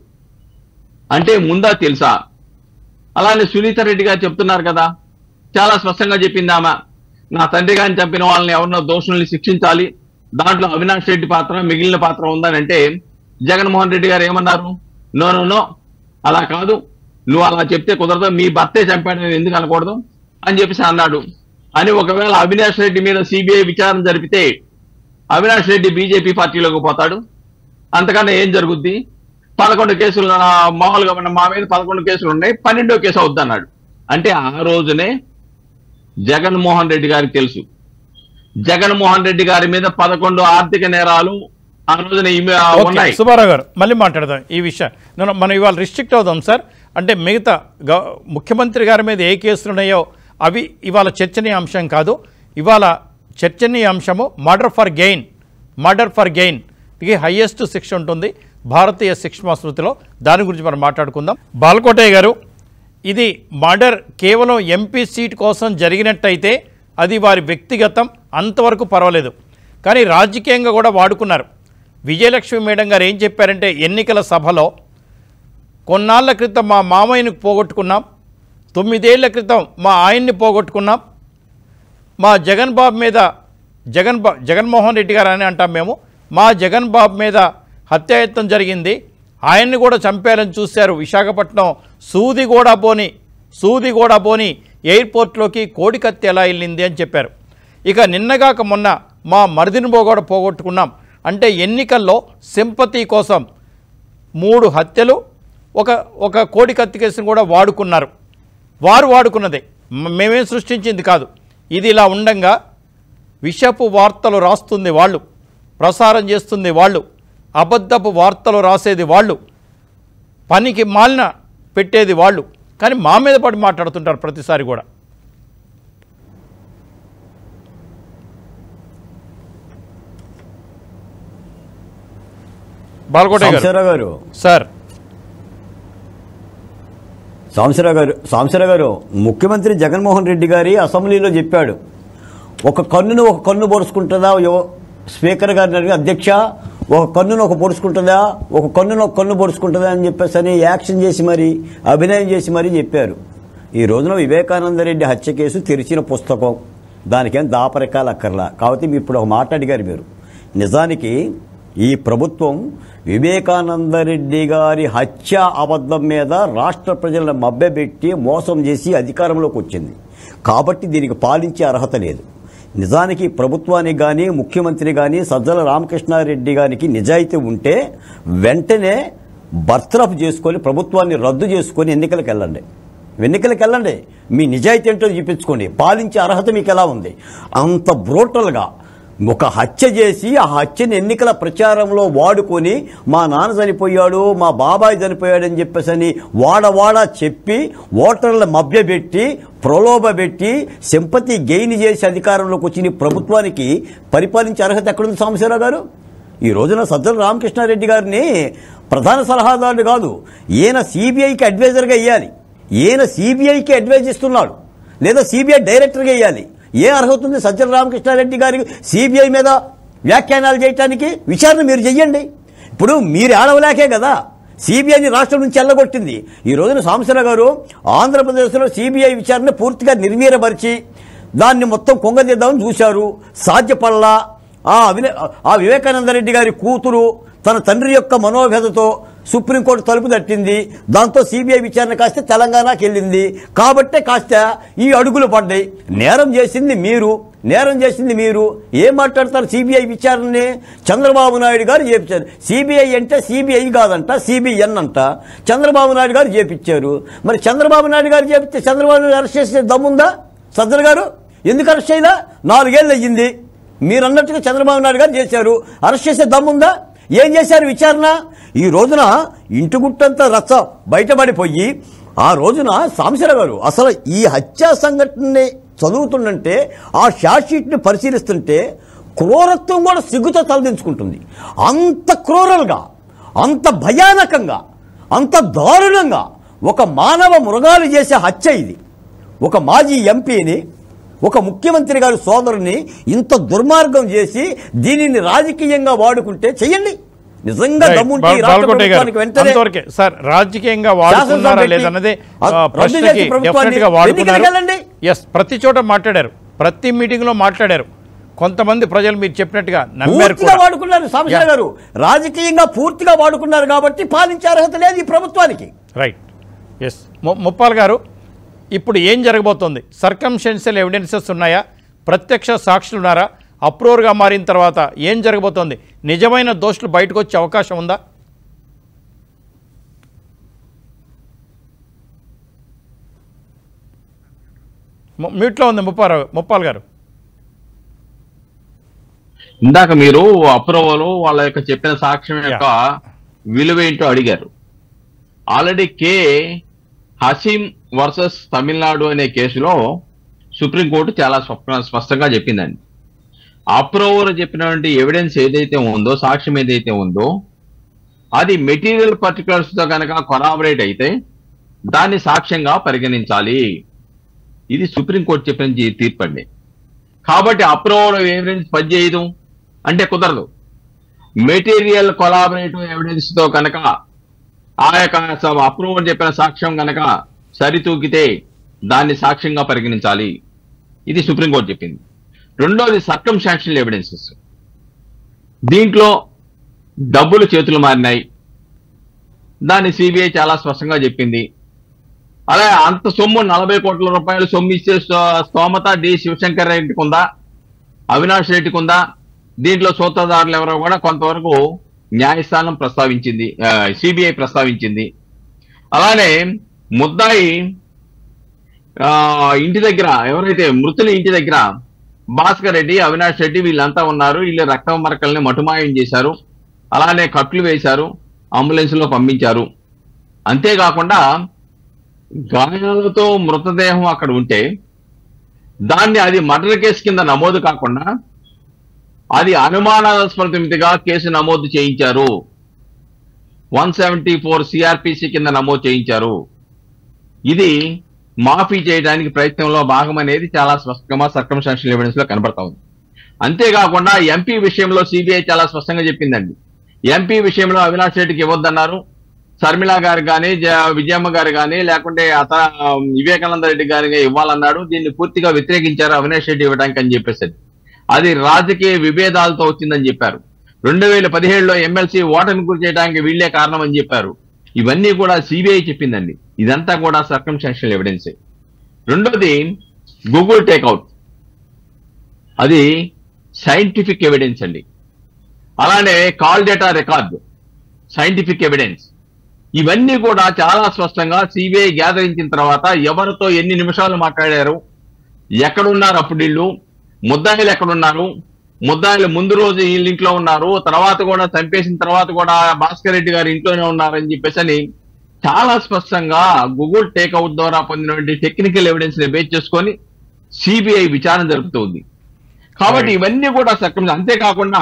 Speaker 5: అంటే ముందా తెలుసా? అలానే సునీత రెడ్డి గారు చెప్తున్నారు కదా, చాలా స్పష్టంగా చెప్పిందామా, నా తండ్రి గారిని చంపిన వాళ్ళని ఎవరినో దోషుల్ని శిక్షించాలి, దాంట్లో అవినాష్ రెడ్డి పాత్ర మిగిలిన పాత్ర ఉందని అంటే జగన్మోహన్ రెడ్డి గారు ఏమన్నారు? నో నో నో అలా కాదు, నువ్వు అలా చెప్తే కుదరదు, మీ భర్తే చంపాడని ఎందుకు అనకూడదు అని చెప్పేసి అన్నాడు. అని ఒకవేళ అవినాష్ రెడ్డి మీద సిబిఐ విచారణ జరిపితే అవినాష్ రెడ్డి బీజేపీ పార్టీలోకి పోతాడు, అంతకన్నా ఏం జరుగుద్ది? పదకొండు కేసులు మామూలుగా మా మీద పదకొండు కేసులు ఉన్నాయి, పన్నెండో కేసు అవుద్ది అన్నాడు. అంటే ఆ రోజునే జగన్మోహన్ రెడ్డి గారికి తెలుసు, జగన్మోహన్ రెడ్డి గారి మీద పదకొండు ఆర్థిక నేరాలు ఆ రోజున ఉన్నాయి.
Speaker 1: సుబ్బారావు గారు మళ్ళీ మాట్లాడదాం ఈ విషయం. మనం ఇవాళ రిస్ట్రిక్ట్ అవుదాం సార్. అంటే మిగతా ముఖ్యమంత్రి గారి మీద ఏ కేసులు ఉన్నాయో అవి ఇవాళ చర్చనీయాంశం కాదు. ఇవాళ చర్చనీయాంశము murder for gain. Murder for gain ఇది హయ్యెస్ట్ శిక్ష ఉంటుంది భారతీయ శిక్షా స్మృతిలో. దాని గురించి మనం మాట్లాడుకుందాం. బాలకోటయ్య గారు, ఇది మర్డర్ కేవలం ఎంపీ సీట్ కోసం జరిగినట్టయితే అది వారి వ్యక్తిగతం, అంతవరకు పర్వాలేదు. కానీ రాజకీయంగా కూడా వాడుకున్నారు. విజయలక్ష్మి మేడం గారు ఏం చెప్పారంటే ఎన్నికల సభలో కొన్నాళ్ల క్రితం మా మామయ్యని పోగొట్టుకున్నాం, తొమ్మిదేళ్ల క్రితం మా ఆయన్ని పోగొట్టుకున్నాం, మా జగన్ బాబు మీద జగన్ బా జగన్మోహన్ రెడ్డి గారు అని అంటాం మేము, మా జగన్ బాబు మీద హత్యాయత్నం జరిగింది, ఆయన్ని కూడా చంపారని చూశారు, విశాఖపట్నం సూది కూడా పోని సూది కూడా పోని ఎయిర్పోర్ట్లోకి కోడికత్తి ఎలా వెళ్ళింది అని చెప్పారు. ఇక నిన్నగాక మొన్న మా మరిదిని కూడా పోగొట్టుకున్నాం అంటే ఎన్నికల్లో సింపతి కోసం మూడు హత్యలు, ఒక ఒక కోడికత్తి కేసును కూడా వాడుకున్నారు. వారు వాడుకున్నదే, మేమేం సృష్టించింది కాదు. ఇది ఇలా ఉండంగా విషపు వార్తలు రాస్తుంది వాళ్ళు, ప్రసారం చేస్తుంది వాళ్ళు, అబద్ధపు వార్తలు రాసేది వాళ్ళు, పనికి మాలిన పెట్టేది వాళ్ళు. కానీ మా మీద పడి మాట్లాడుతుంటారు ప్రతిసారి కూడా. బాలకోటయ్య గారు సార్.
Speaker 3: సాంబశివరావు గారు సాంబశివరావు గారు ముఖ్యమంత్రి జగన్మోహన్ రెడ్డి గారి అసెంబ్లీలో చెప్పాడు, ఒక కన్నును ఒక కన్ను పొడుచుకుంటుందా స్పీకర్ గారిని అడిగి, అధ్యక్ష ఒక కన్నును ఒక పొడుచుకుంటుందా, ఒక కన్నును ఒక కన్ను పొడుచుకుంటుందా అని చెప్పేసి అని యాక్షన్ చేసి మరి అభినయం చేసి మరీ చెప్పారు. ఈ రోజున వివేకానంద రెడ్డి హత్య కేసు తెరిచిన పుస్తకం, దానికేం దాపరికాలు అక్కర్లా. కాబట్టి మీ ఇప్పుడు ఒక మాట అడిగారు మీరు. నిజానికి ఈ ప్రభుత్వం వివేకానంద రెడ్డి గారి హత్య అబద్ధం మీద రాష్ట్ర ప్రజలను మభ్యపెట్టి మోసం చేసి అధికారంలోకి వచ్చింది. కాబట్టి దీనికి పాలించే అర్హత లేదు. నిజానికి ప్రభుత్వానికి కానీ ముఖ్యమంత్రి కానీ సజ్జల రామకృష్ణారెడ్డి గారికి నిజాయితీ ఉంటే వెంటనే బర్తరఫ్ చేసుకొని ప్రభుత్వాన్ని రద్దు చేసుకొని ఎన్నికలకు వెళ్ళండి ఎన్నికలకు వెళ్ళండి మీ నిజాయితీ ఏంటో చూపించుకోండి. పాలించే అర్హత మీకు ఎలా ఉంది? అంత బ్రూటల్గా ఒక హత్య చేసి ఆ హత్యని ఎన్నికల ప్రచారంలో వాడుకొని మా నాన్న చనిపోయాడు, మా బాబాయ్ చనిపోయాడని చెప్పేసి అని వాడవాడ చెప్పి ఓటర్ల మభ్యపెట్టి ప్రలోభపెట్టి సింపతి గెయిన్ చేసి అధికారంలోకి వచ్చిన ప్రభుత్వానికి పరిపాలించే అర్హత ఎక్కడుంది సాంబశివరావు గారు? ఈ రోజున సజ్జల రామకృష్ణారెడ్డి గారిని ప్రధాన సలహాదారుడు కాదు, ఈయన సిబిఐకి అడ్వైజర్గా వేయాలి. ఈయన సిబిఐకి అడ్వైజ్ ఇస్తున్నాడు, లేదా సిబిఐ డైరెక్టర్గా వేయాలి. ఏ అర్హత ఉంది సజ్జల రామకృష్ణారెడ్డి గారికి సిబిఐ మీద వ్యాఖ్యానాలు చేయడానికి? విచారణ మీరు చెయ్యండి. ఇప్పుడు మీరు ఆడవలేకే కదా, సిబిఐని రాష్ట్రం నుంచి ఎల్లగొట్టింది. ఈ రోజున సాంబశివరావు గారు ఆంధ్రప్రదేశ్లో సిబిఐ విచారణ పూర్తిగా నిర్వీర్యపరిచి దాన్ని మొత్తం కొంగదీద్దామని చూశారు. సాధ్యపడలా. ఆ అవినే ఆ వివేకానంద రెడ్డి గారి కూతురు తన తండ్రి యొక్క మనోవ్యధతో సుప్రీంకోర్టు తలుపు తట్టింది. దాంతో సిబిఐ విచారణ కాస్త తెలంగాణకి వెళ్ళింది. కాబట్టే కాస్త ఈ అడుగులు పడ్డాయి. నేరం చేసింది మీరు, నేరం చేసింది మీరు. ఏం మాట్లాడతారు? సిబిఐ విచారణని చంద్రబాబు నాయుడు గారు చేపించారు. సిబిఐ అంటే సిబిఐ కాదంట, సిబిఎన్ అంట. చంద్రబాబు నాయుడు గారు చేపించారు. మరి చంద్రబాబు నాయుడు గారు చేపిస్తే చంద్రబాబు నాయుడు అరెస్ట్ చేసే దమ్ముందా సజ్జల గారు? ఎందుకు అరెస్ట్ చేయదా? నాలుగేళ్ళు అయ్యింది. మీరు అన్నట్టుగా చంద్రబాబు నాయుడు గారు చేశారు. అరెస్ట్ చేసే దమ్ముందా? ఏం చేశారు విచారణ? ఈ రోజున ఇంటి గుట్టంతా రచ్చ బయటపడిపోయి ఆ రోజున సాంబశివరావు గారు అసలు ఈ హత్యా సంఘటనని చదువుతుందంటే, ఆ షార్ట్ షీట్ని పరిశీలిస్తుంటే క్రూరత్వం కూడా సిగ్గుతో తలదించుకుంటుంది. అంత క్రూరల్గా, అంత భయానకంగా, అంత దారుణంగా ఒక మానవ మృగాలు చేసే హత్య ఇది. ఒక మాజీ ఎంపీని, ఒక ముఖ్యమంత్రి గారి సోదరుని ఇంత దుర్మార్గం చేసి దీనిని రాజకీయంగా వాడుకుంటే చెయ్యండి. నిజంగా దమ్ముంటే వెంటనే
Speaker 1: సార్ రాజకీయంగా వాడుకున్నారా లేదన్నదే ప్రశ్నకి డెఫినెట్ గా వాడుకున్నారు. ఎస్, ప్రతి చోట మాట్లాడారు, ప్రతి మీటింగ్ లో మాట్లాడారు. కొంతమంది ప్రజలు మీరు చెప్పినట్టుగా నమ్మారు,
Speaker 3: వాడుకున్నారు. సాంబశివరావు గారు రాజకీయంగా పూర్తిగా వాడుకున్నారు కాబట్టి పాలించే అర్హత లేదు ఈ ప్రభుత్వానికి.
Speaker 1: రైట్. ఎస్, ముప్పాల్ గారు, ఇప్పుడు ఏం జరగబోతోంది? సర్కమ్స్టెన్షియల్ ఎవిడెన్సెస్ ఉన్నాయా? ప్రత్యక్ష సాక్షులు ఉన్నారా? అప్రూవర్గా మారిన తర్వాత ఏం జరగబోతోంది? నిజమైన దోషులు బయటకు వచ్చే అవకాశం ఉందా? మ్యూట్లో ఉంది ముప్పారావు ముప్పాల్ గారు.
Speaker 5: ఇందాక మీరు అప్రూవల్ వాళ్ళ యొక్క చెప్పిన సాక్ష్యం యొక్క విలువ ఏంటో అడిగారు. Already K Hashim versus Tamil Nadu అనే కేసులో సుప్రీంకోర్టు చాలా స్పష్టంగా చెప్పిందండి. అప్రూవర్ చెప్పినటువంటి ఎవిడెన్స్ ఏదైతే ఉందో, సాక్ష్యం ఏదైతే ఉందో, అది మెటీరియల్ పర్టికులర్స్ తో కనుక కొరాబరేట్ అయితే దాన్ని సాక్ష్యంగా పరిగణించాలి. ఇది సుప్రీంకోర్టు చెప్పిన తీర్పు అండి. కాబట్టి అప్రూవర్ ఎవిడెన్స్ పనిచేయదు అంటే కుదరదు. మెటీరియల్ కొలాబరేటివ్ ఎవిడెన్స్ తో కనుక ఆ యొక్క అప్రూవర్ చెప్పిన సాక్ష్యం కనుక సరితూకితే దాన్ని సాక్ష్యంగా పరిగణించాలి. ఇది సుప్రీంకోర్టు చెప్పింది. రెండోది సర్కమ్స్టాన్షియల్ ఎవిడెన్సెస్. దీంట్లో డబ్బులు చేతులు మారినాయి, దాన్ని సిబిఐ చాలా స్పష్టంగా చెప్పింది. అలాగే అంత సొమ్ము నలభై కోట్ల రూపాయలు సొమ్ము ఇచ్చే స్తోమత డి శివశంకర్ రెడ్డికి ఉందా, అవినాష్ రెడ్డికి ఉందా? దీంట్లో సూత్రధారులు ఎవరో కూడా కొంతవరకు న్యాయస్థానం ప్రస్తావించింది, సిబిఐ ప్రస్తావించింది. అలానే ముద్దాయి ఇంటి దగ్గర ఎవరైతే మృతుల ఇంటి దగ్గర భాస్కర్ రెడ్డి, అవినాష్ రెడ్డి వీళ్ళంతా ఉన్నారు. వీళ్ళు రక్తం మరకల్ని మటుమాయం చేశారు, అలానే కట్లు వేశారు, అంబులెన్స్ లో పంపించారు. అంతేకాకుండా గాయాలతో మృతదేహం అక్కడ ఉంటే దాన్ని అది మర్డర్ కేసు కింద నమోదు కాకుండా అది అనుమానాస్పదమితిగా కేసు నమోదు చేయించారు. వన్ సెవెంటీ ఫోర్ సిఆర్పిసి కింద నమోదు చేయించారు. ఇది మాఫీ చేయడానికి ప్రయత్నంలో భాగం అనేది చాలా స్పష్టంగా సర్కమ్స్టాన్షియల్ ఎవిడెన్స్ లో కనబడతా ఉంది. అంతేకాకుండా ఎంపీ విషయంలో సిబిఐ చాలా స్పష్టంగా చెప్పిందండి. ఎంపీ విషయంలో అవినాష్ రెడ్డికి ఇవ్వద్దన్నారు. శర్మిల గారు కానీ, విజయమ్మ గారు కానీ, లేకుంటే అత వివేకానంద రెడ్డి గారికి ఇవ్వాలన్నాడు. దీన్ని పూర్తిగా వ్యతిరేకించారు అవినాష్ రెడ్డి ఇవ్వడానికి అని చెప్పేసి. అది రాజకీయ విభేదాలతో వచ్చిందని చెప్పారు. రెండు వేల పదిహేడులో ఎమ్మెల్సీ ఓటమి గురి చేయడానికి వీళ్లే కారణం అని చెప్పారు. ఇవన్నీ కూడా సిబిఐ చెప్పిందండి. ఇదంతా కూడా సర్కమ్స్టాన్షియల్ ఎవిడెన్సే. రెండోది గూగుల్ టేక్అవుట్, అది సైంటిఫిక్ ఎవిడెన్స్ అండి. అలానే call data record, scientific evidence. ఇవన్నీ కూడా చాలా స్పష్టంగా సిబిఐ గ్యాదరించిన తర్వాత ఎవరితో ఎన్ని నిమిషాలు మాట్లాడారు, ఎక్కడున్నారు, అప్పుడు వీళ్ళు ముద్దాయిలు ఎక్కడున్నారు, ముద్దాయిలు ముందు రోజు వీళ్ళ ఇంట్లో ఉన్నారు, తర్వాత కూడా చంపేసిన తర్వాత కూడా భాస్కర్ రెడ్డి గారు ఇంట్లోనే ఉన్నారని చెప్పేసి అని చాలా స్పష్టంగా గూగుల్ టేక్అవుట్ ద్వారా పొందినటువంటి టెక్నికల్ ఎవిడెన్స్ ని బేస్ చేసుకొని సిబిఐ విచారణ జరుపుతుంది. కాబట్టి ఇవన్నీ కూడా సక్రమ. అంతేకాకుండా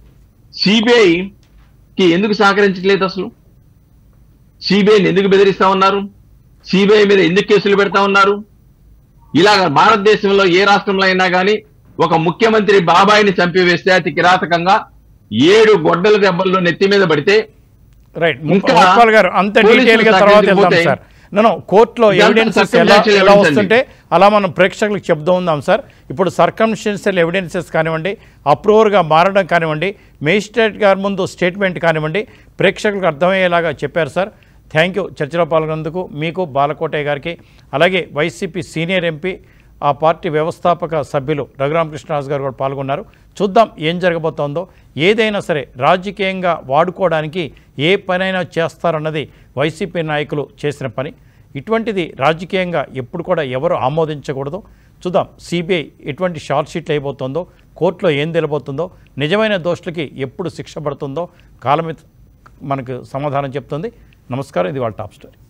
Speaker 5: సిబిఐకి ఎందుకు సహకరించట్లేదు, అసలు సిబిఐని ఎందుకు బెదిరిస్తా ఉన్నారు, సిబిఐ మీద ఎందుకు కేసులు పెడతా ఉన్నారు? ఇలాగ భారతదేశంలో ఏ రాష్ట్రంలో అయినా కానీ ఒక ముఖ్యమంత్రి బాబాయిని చంపివేస్తే అతి కిరాతకంగా ఏడు గొడ్డల దెబ్బల్లో నెత్తి మీద పడితే
Speaker 1: రైట్
Speaker 5: ఇంకా
Speaker 1: గోపాల్ గారు అంత
Speaker 5: పోలీసులు
Speaker 1: డీటెయిల్ గా తర్వాత వెళ్దాం
Speaker 5: సహకరించకపోతే
Speaker 1: సార్. నో కోర్టులో
Speaker 5: ఇదంతా
Speaker 1: ఎవిడెన్సెస్ ఎలా
Speaker 5: circumstantial
Speaker 1: ఎలా
Speaker 5: evidence
Speaker 1: వస్తుంటే అలా మనం ప్రేక్షకులకు చెప్తూ ఉందాం సార్. ఇప్పుడు సర్కమ్స్టెన్షియల్ ఎవిడెన్సెస్ కానివ్వండి, అప్రూవర్గా మారడం కానివ్వండి, మేజిస్ట్రేట్ గారి ముందు స్టేట్మెంట్ కానివ్వండి, ప్రేక్షకులకు అర్థమయ్యేలాగా చెప్పారు సార్. థ్యాంక్ యూ చర్చలో పాల్గొన్నందుకు మీకు, బాలకోటయ్య గారికి, అలాగే వైసీపీ సీనియర్ ఎంపీ ఆ పార్టీ వ్యవస్థాపక సభ్యులు రఘురామకృష్ణరాజు గారు కూడా పాల్గొన్నారు. చూద్దాం ఏం జరగబోతోందో. ఏదైనా సరే రాజకీయంగా వాడుకోవడానికి ఏ పనైనా చేస్తారన్నది వైసీపీ నాయకులు చేసిన పని. ఇటువంటిది రాజకీయంగా ఎప్పుడు కూడా ఎవరు ఆమోదించకూడదు. చూద్దాం సిబిఐ ఎటువంటి షార్ట్ షీట్లు అయిపోతుందో, కోర్టులో ఏం తెలియబోతుందో, నిజమైన దోషులకి ఎప్పుడు శిక్ష పడుతుందో కాలమే మనకు సమాధానం చెప్తుంది. నమస్కారం, ఇది వాళ్ళ టాప్ స్టోరీ.